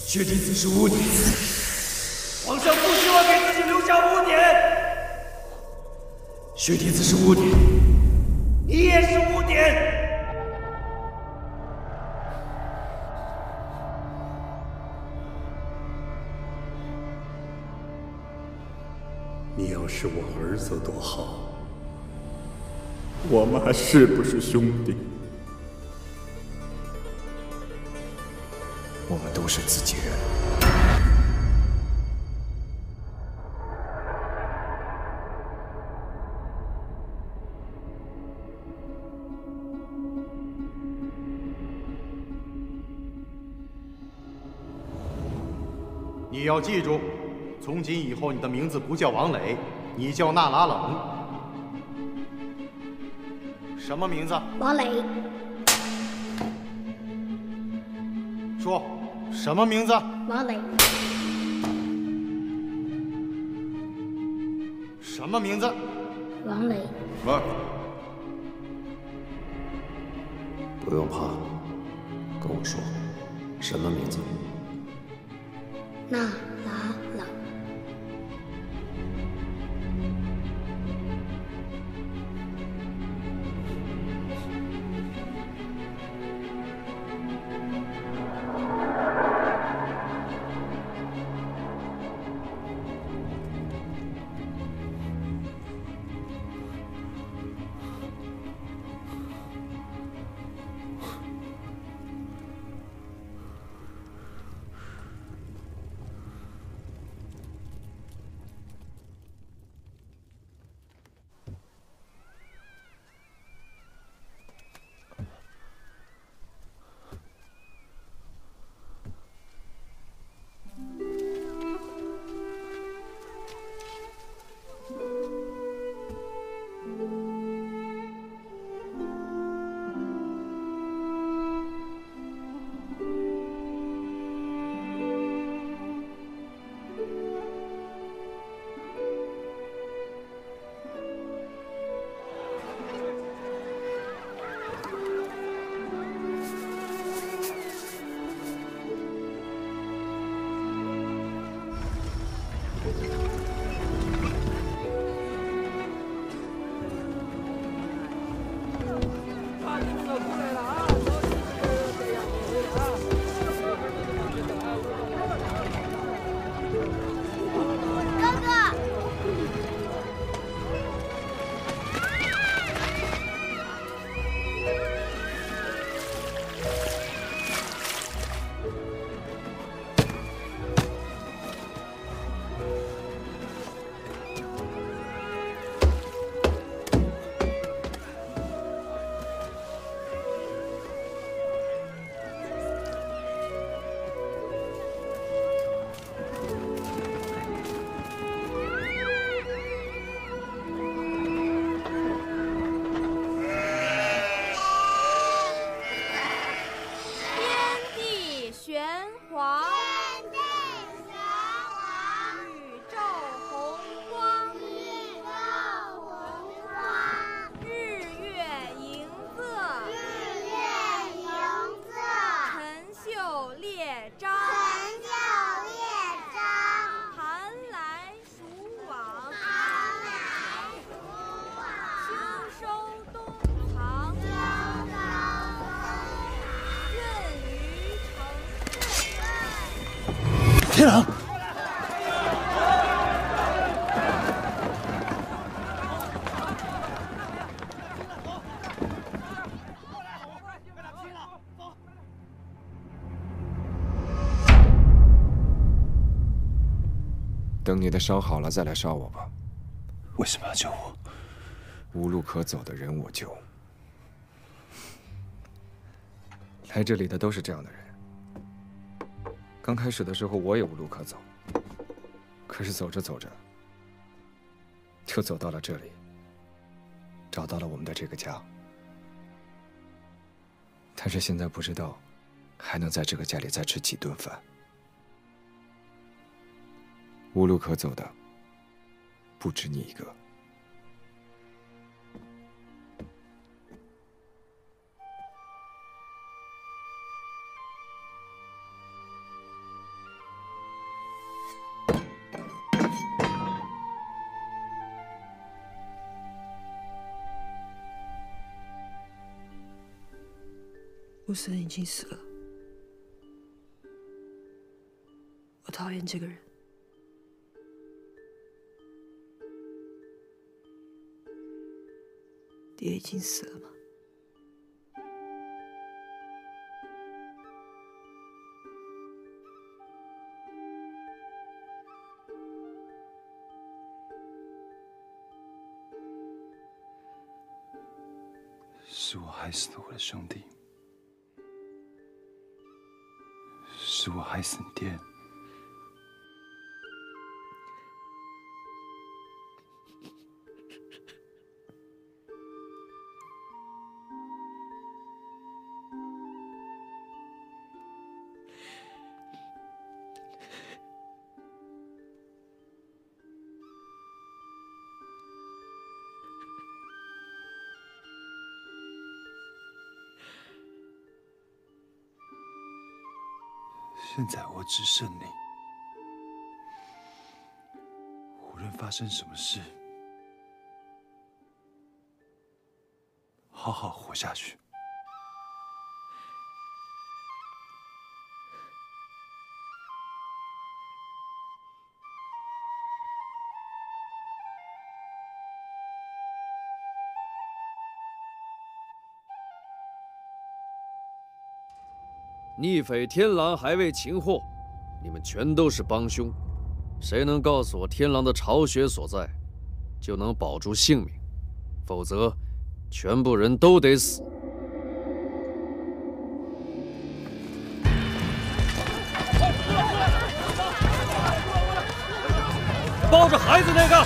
血滴子是污点， 皇上不希望给自己留下污点。 血滴子是污点， 你也是污点。 你要是我儿子多好，我们还是不是兄弟？ 我们都是自己人。 你要记住，从今以后你的名字不叫王磊，你叫纳拉冷。什么名字？ 王磊。 说，什么名字？ 王磊。 什么名字？ 王磊。 喂。 不用怕，跟我说，什么名字？ 纳拉冷。 天狼， 等你的伤好了再来杀我吧。 为什么要救我？ 无路可走的人我救。来这里的都是这样的人。刚开始的时候我也无路可走，可是走着走着，就走到了这里，找到了我们的这个家。但是现在不知道还能在这个家里再吃几顿饭。无路可走的不止你一个。 穆森已经死了，我讨厌这个人。爹已经死了吗？ 是我害死了我的兄弟，是我害死你爹。现在我只剩你，无论发生什么事，好好活下去。 逆匪天狼还未擒获，你们全都是帮凶。谁能告诉我天狼的巢穴所在，就能保住性命，否则，全部人都得死。抱着孩子那个，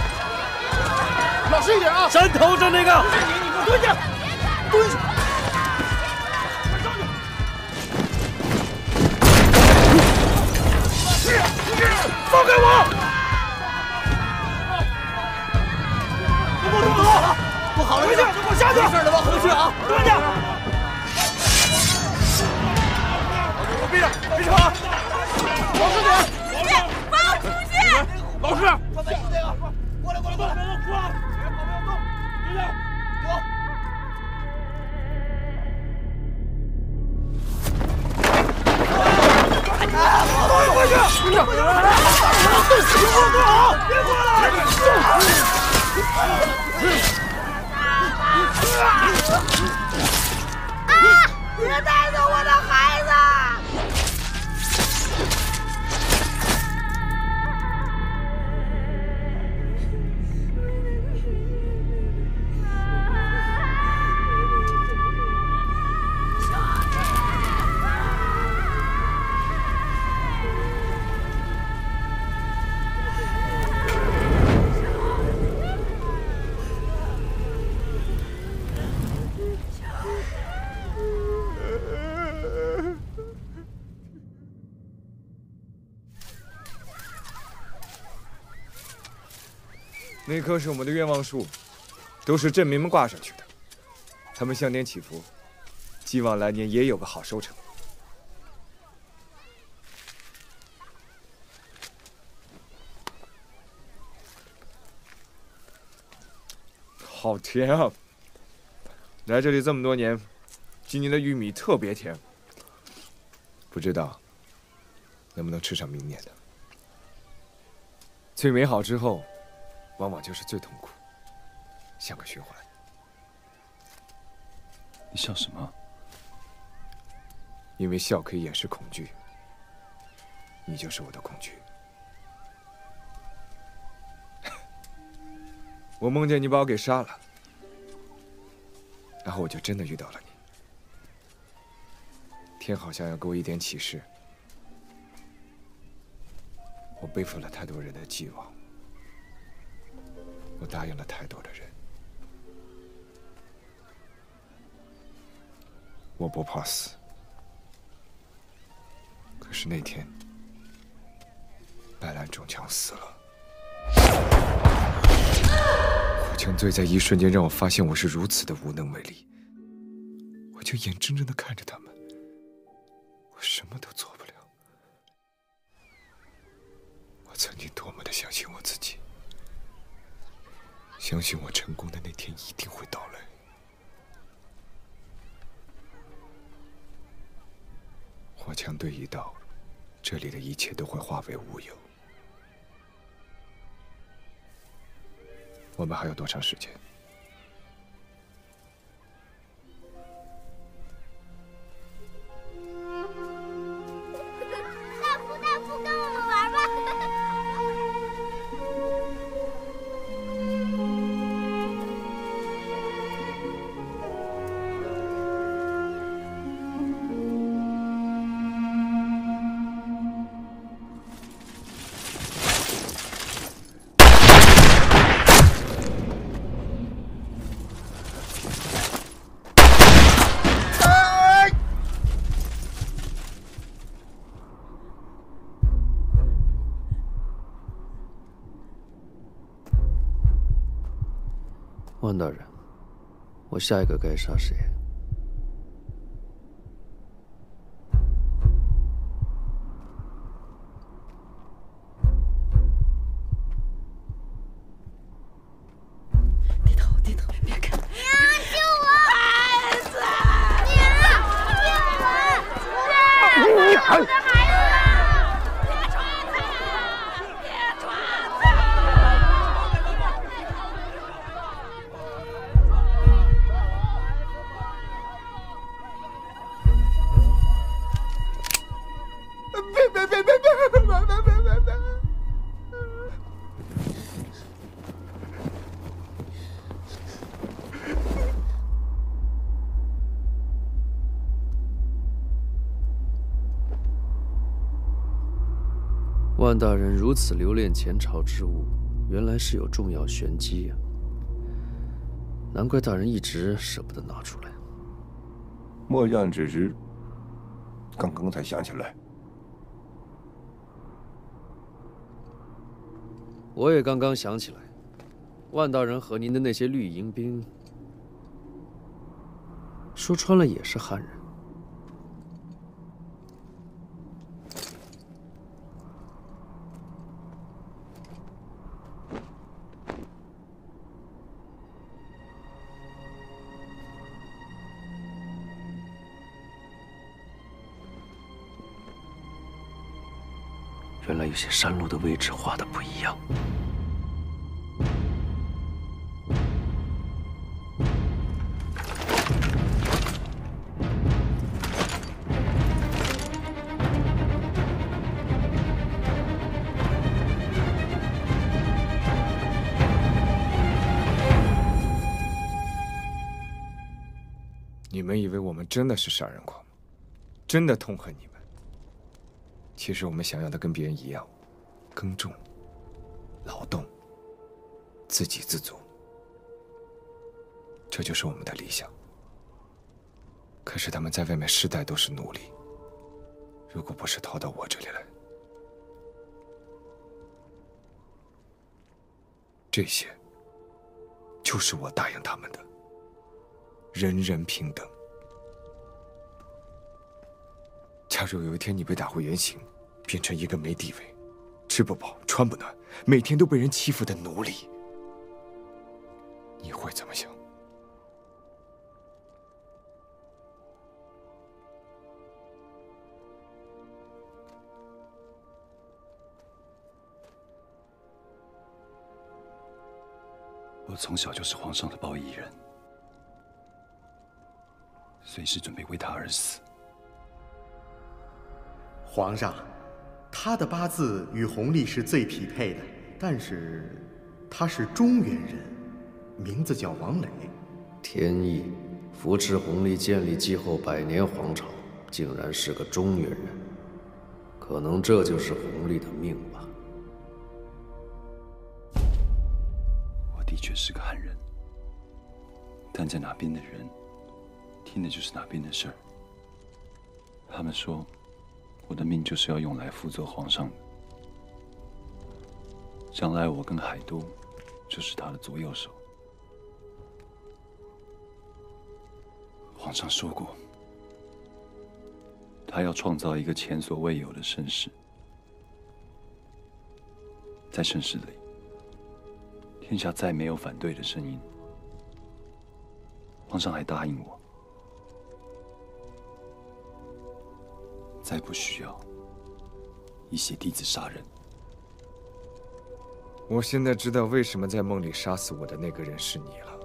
老实一点啊！ 山头上那个， 你给我蹲下，蹲下！ 放开我！不好，不好了！回去，给我下去！没事的，往回去啊！蹲下！我闭着，别吵！老实点！ 放我出去！ 老实！过来！别动！别动！走！回去！别过来！ 别带走我的孩子！ 那棵是我们的愿望树，都是镇民们挂上去的。他们向天祈福，希望来年也有个好收成。好甜啊！来这里这么多年，今年的玉米特别甜。不知道能不能吃上明年的。最美好之后，往往就是最痛苦，像个循环。 你笑什么？ 因为笑可以掩饰恐惧，你就是我的恐惧。我梦见你把我给杀了，然后我就真的遇到了你。天好像要给我一点启示。我背负了太多人的寄望，我答应了太多的人。我不怕死，可是那天，白兰中枪死了。火枪队在一瞬间让我发现我是如此的无能为力，我就眼睁睁地看着他们，我什么都做不了。我曾经多么的相信我自己，相信我成功的那天一定会到来。 枪队一到，这里的一切都会化为乌有。我们还有多长时间？ 大夫，跟我们玩吧。 万大人，我下一个该杀谁？ 低头，别看！ 娘，救我！孩子！娘，救我！我的孩子！别抓他！别抓他！ 别！ 万大人如此留恋前朝之物，原来是有重要玄机呀！难怪大人一直舍不得拿出来。 末将只是刚刚才想起来。 我也刚刚想起来，万大人和您的那些绿营兵，说穿了也是汉人。原来有些山路的位置画的不一样。 你们以为我们真的是杀人狂，真的痛恨你们？其实我们想要的跟别人一样，耕种、劳动、自给自足，这就是我们的理想。可是他们在外面世代都是奴隶，如果不是逃到我这里来，这些就是我答应他们的，人人平等。假如有一天你被打回原形，变成一个没地位、吃不饱、穿不暖、每天都被人欺负的奴隶，你会怎么想？ 我从小就是皇上的抱义人，随时准备为他而死。 皇上，他的八字与弘历是最匹配的，但是他是中原人，名字叫王磊。 天意，扶持弘历建立继后100年皇朝，竟然是个中原人，可能这就是弘历的命吧。 我的确是个汉人，但在哪边的人，听的就是哪边的事儿。他们说，我的命就是要用来辅佐皇上的，将来我跟海都就是他的左右手。皇上说过，他要创造一个前所未有的盛世，在盛世里，天下再没有反对的声音。皇上还答应我， 再不需要以血弟子杀人。 我现在知道为什么在梦里杀死我的那个人是你了。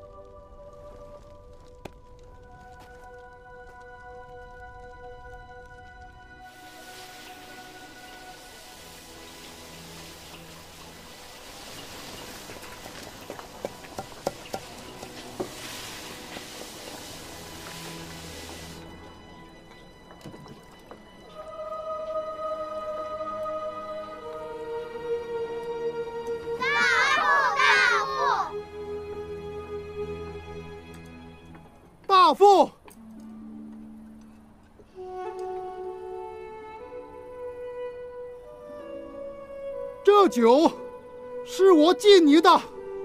大父，这酒是我敬你的。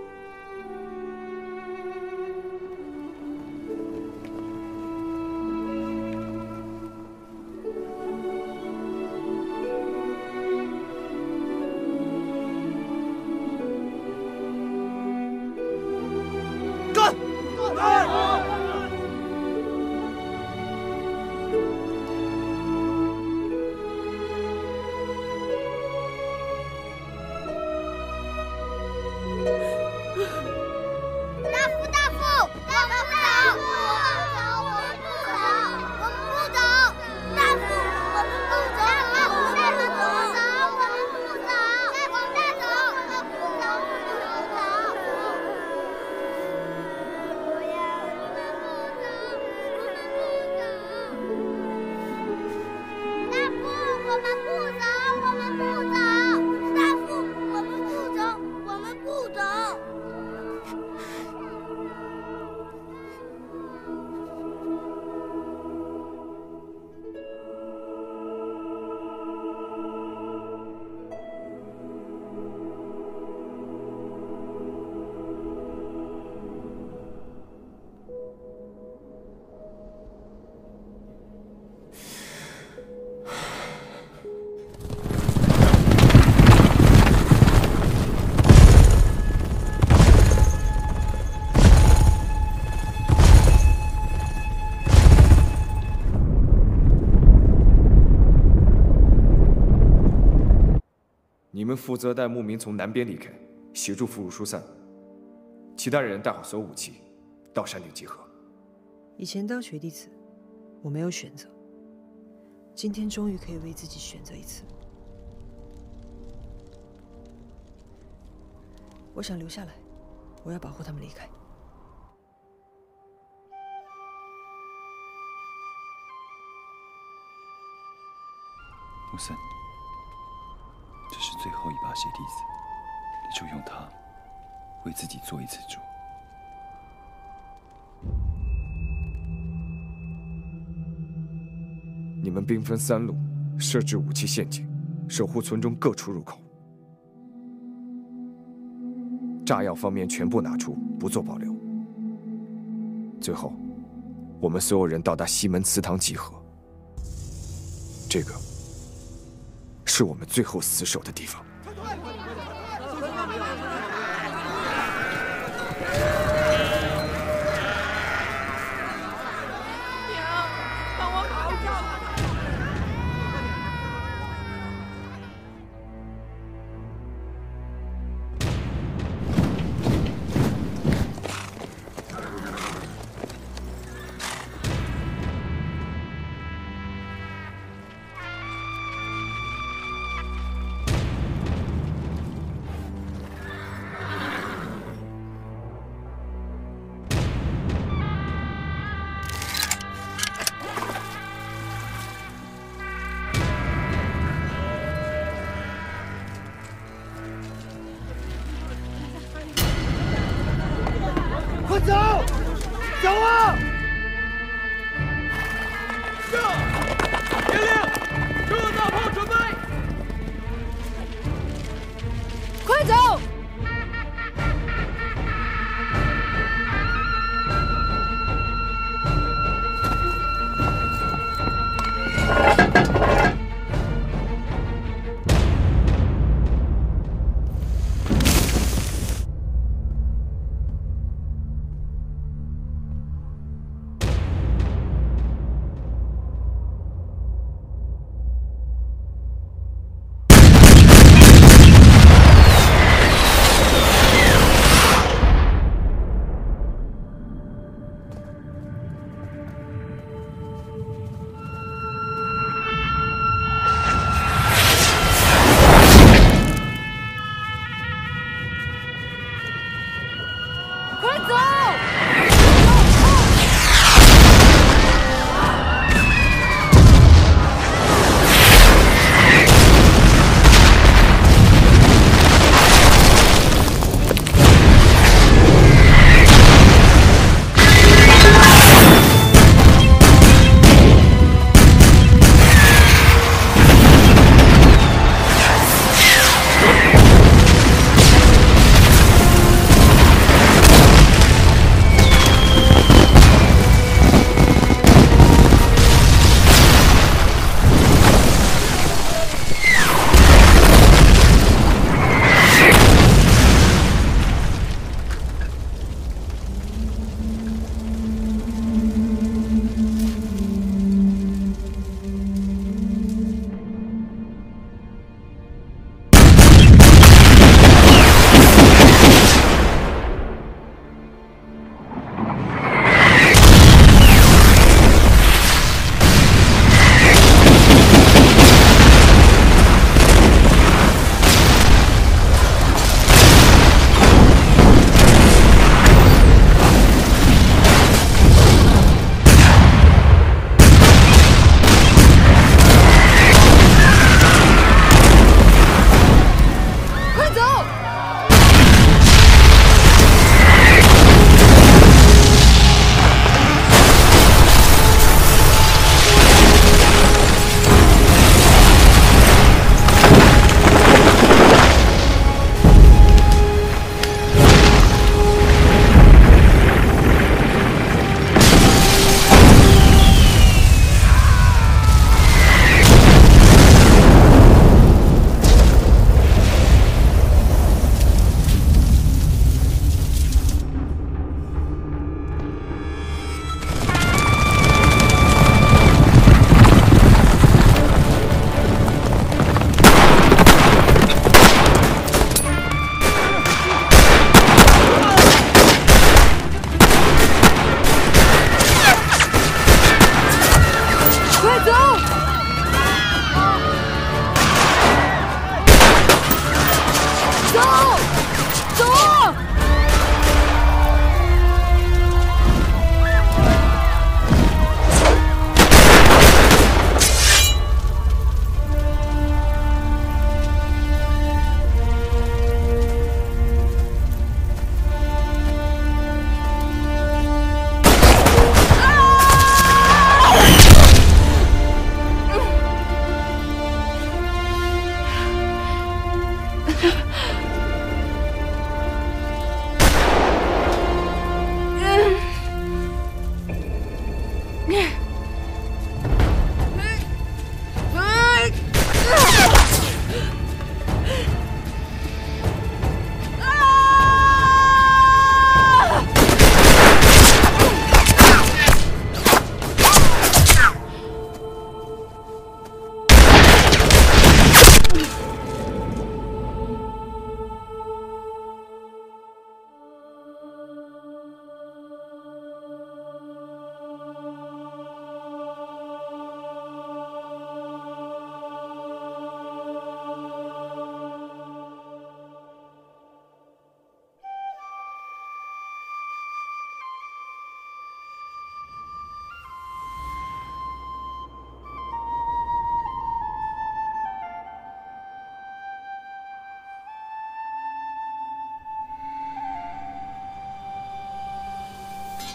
你们负责带牧民从南边离开，协助俘虏疏散。其他人带好所有武器，到山顶集合。 以前当学弟子，我没有选择，今天终于可以为自己选择一次。我想留下来，我要保护他们离开。 穆森，这是最后一把血滴子，你就用它为自己做一次主。 你们兵分3路，设置武器陷阱，守护村中各出入口。炸药方面全部拿出，不做保留。最后，我们所有人到达西门祠堂集合。这个是我们最后死守的地方。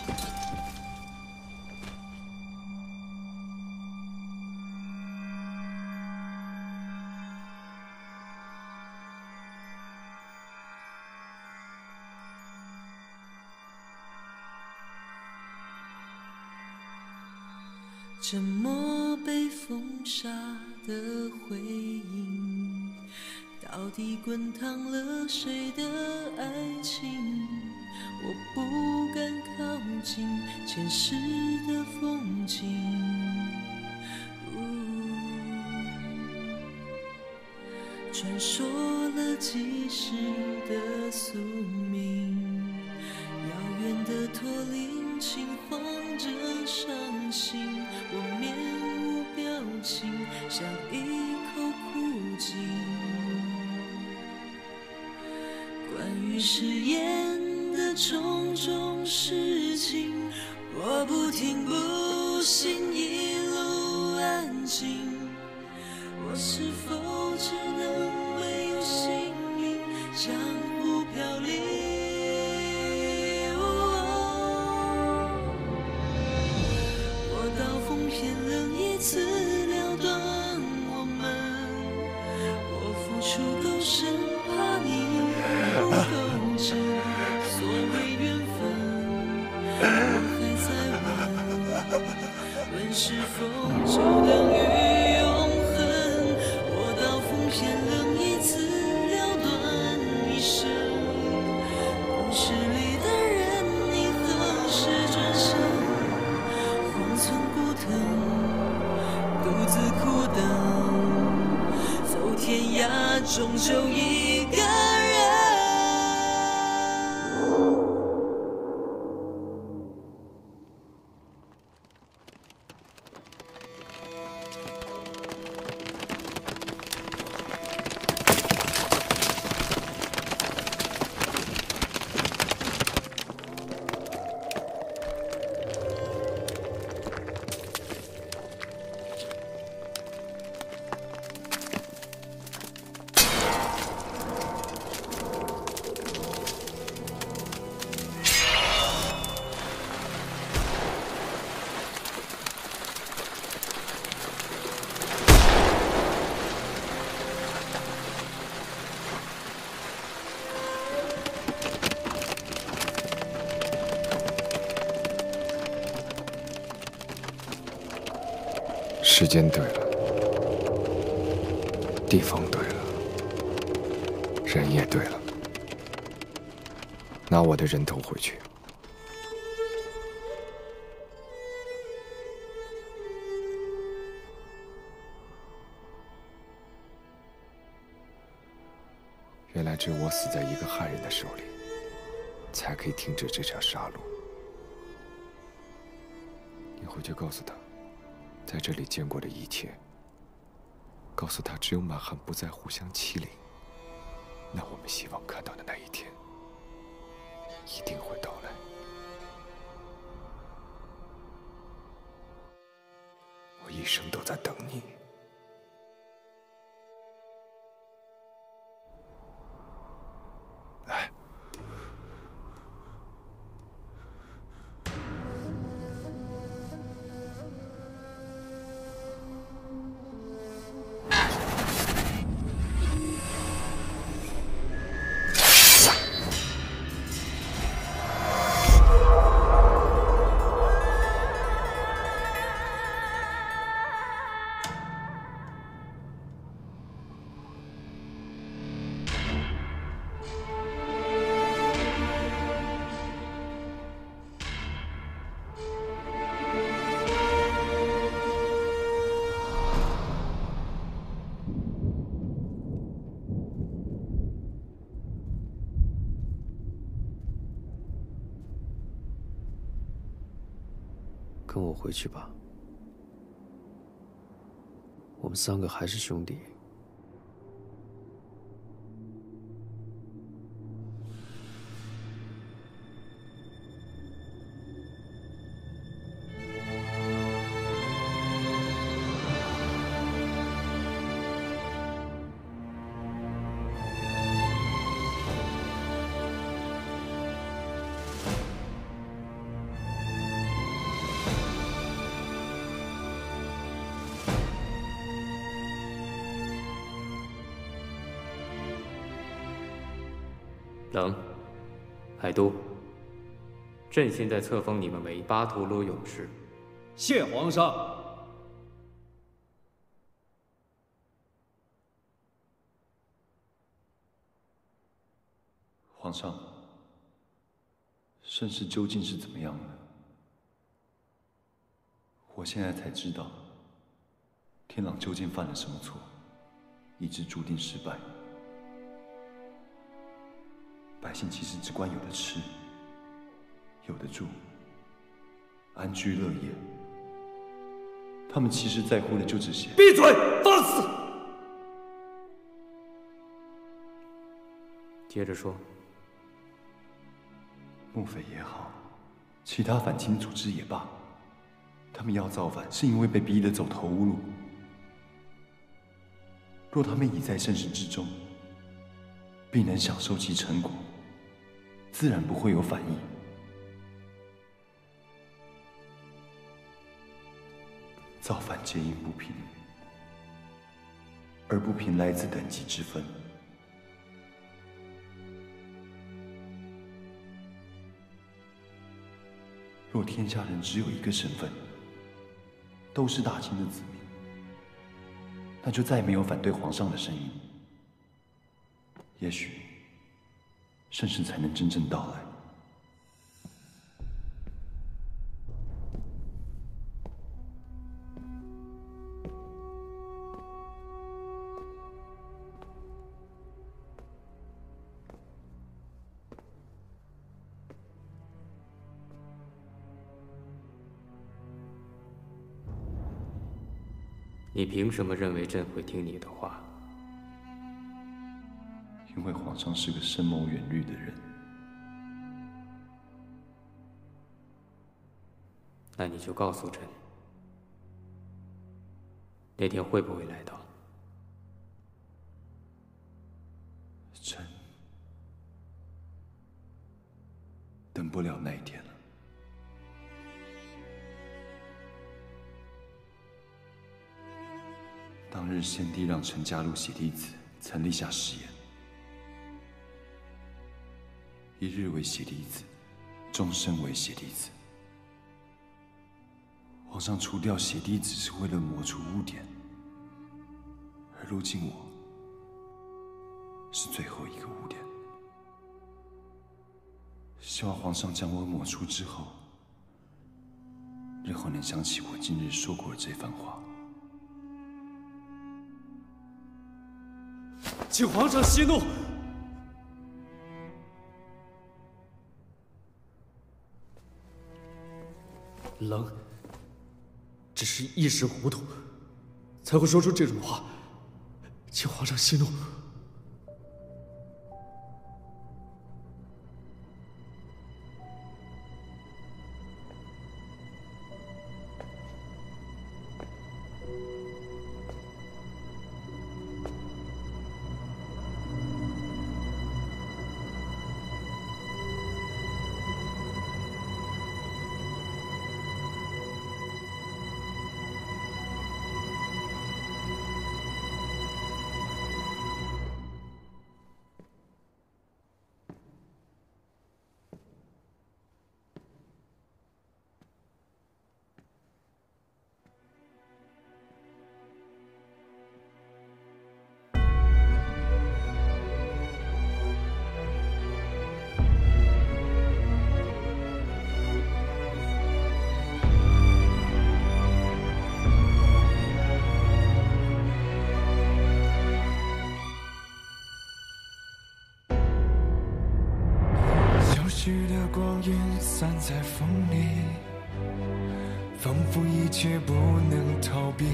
沉默被风沙的回应，到底滚烫了谁的爱情？我不敢靠近前世的风景，传说了几世的宿命，遥远的驼铃轻晃着伤心，我面无表情，像一口枯井。关于誓言的种种事情，我不听不信，一路安静。我是否只能没有姓名，相互飘零？我刀锋偏冷，一次了断我们。我付出够深，怕你不够真。所谓缘分，我还在问，问是否就等于永恒？我刀锋偏冷，一次了断一生。故事里的人，你何时转身？荒村古藤，独自苦等，走天涯，终究一个人。 时间对了，地方对了，人也对了。拿我的人头回去。原来只有我死在一个汉人的手里，才可以停止这场杀戮。你回去告诉他。在这里见过的一切，告诉他，只有满汉不再互相欺凌，那我们希望看到的那一天，一定会到来。我一生都在等你。来。 跟我回去吧，我们三个还是兄弟。 冷，海都，朕现在册封你们为巴图罗勇士。 谢皇上。 皇上，盛世究竟是怎么样的？我现在才知道，天朗究竟犯了什么错，以致注定失败。百姓其实只管有的吃，有的住，安居乐业。他们其实在乎的就这些。 闭嘴，放肆！ 接着说。 幕匪也好，其他反清组织也罢，他们要造反，是因为被逼得走投无路。若他们已在盛世之中，并能享受其成果，自然不会有反意。造反皆因不平，而不平来自等级之分。若天下人只有一个身份，都是大清的子民，那就再没有反对皇上的声音，也许盛世才能真正到来。 你凭什么认为朕会听你的话？ 因为皇上是个深谋远虑的人。 那你就告诉朕，那天会不会来到？ 朕等不了那一天了。当日先帝让臣加入血滴子，曾立下誓言：一日为血滴子，终身为血滴子。皇上除掉血滴子是为了抹除污点，而如今我是最后一个污点。希望皇上将我抹除之后，日后能想起我今日说过的这番话。 请皇上息怒。冷，只是一时糊涂，才会说出这种话，请皇上息怒。 光阴散在风里，仿佛一切不能逃避。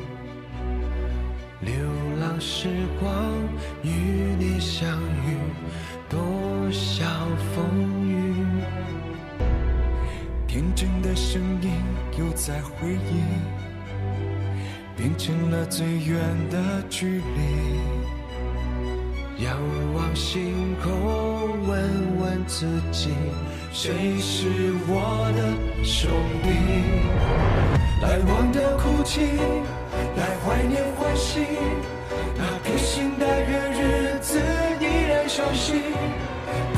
流浪时光与你相遇，多少风雨。天真的声音又在回忆，变成了最远的距离。仰望星空，问问自己，谁是我的兄弟？来忘的哭泣，来怀念欢喜，那披星戴月日子依然熟悉。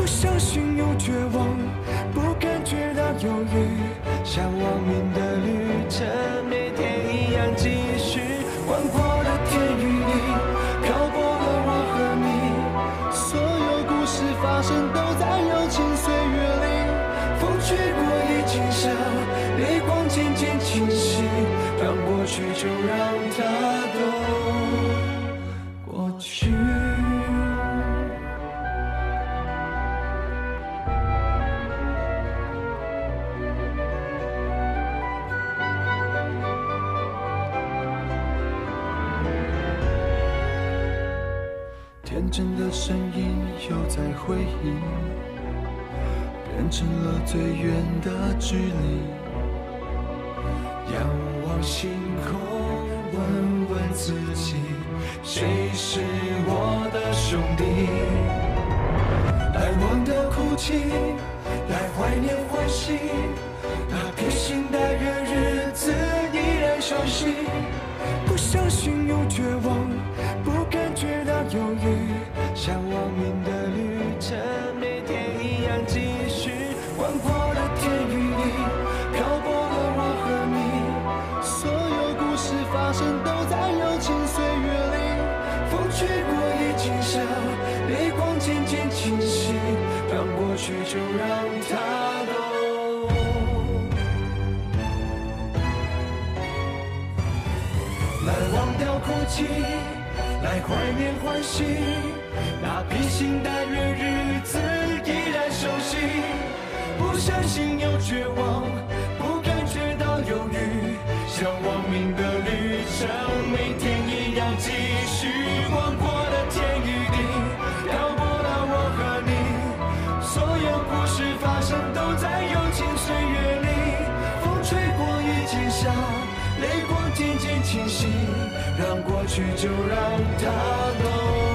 就让它都过去。天真的声音又在回忆，变成了最远的距离。仰望星空，问问自己，谁是我的兄弟？来忘掉哭泣，来怀念欢喜，那披星戴月日子依然熟悉。不相信有绝望，不感觉到犹豫，向亡命的旅程，每天一样继续。广阔的天与地，漂泊了我和你，所有故事发生都在友情岁月里。风吹过已经消，泪光渐渐清晰，让过去就让它都。来忘掉哭泣，来怀念欢喜，那披星戴月日子依然熟悉。不相信有绝望，不感觉到犹豫，向亡命的旅程，每天一样继续。广阔的天与地，漂泊了我和你，所有故事发生都在友情岁月里。风吹过已经消，泪光渐渐清晰，让过去就让它都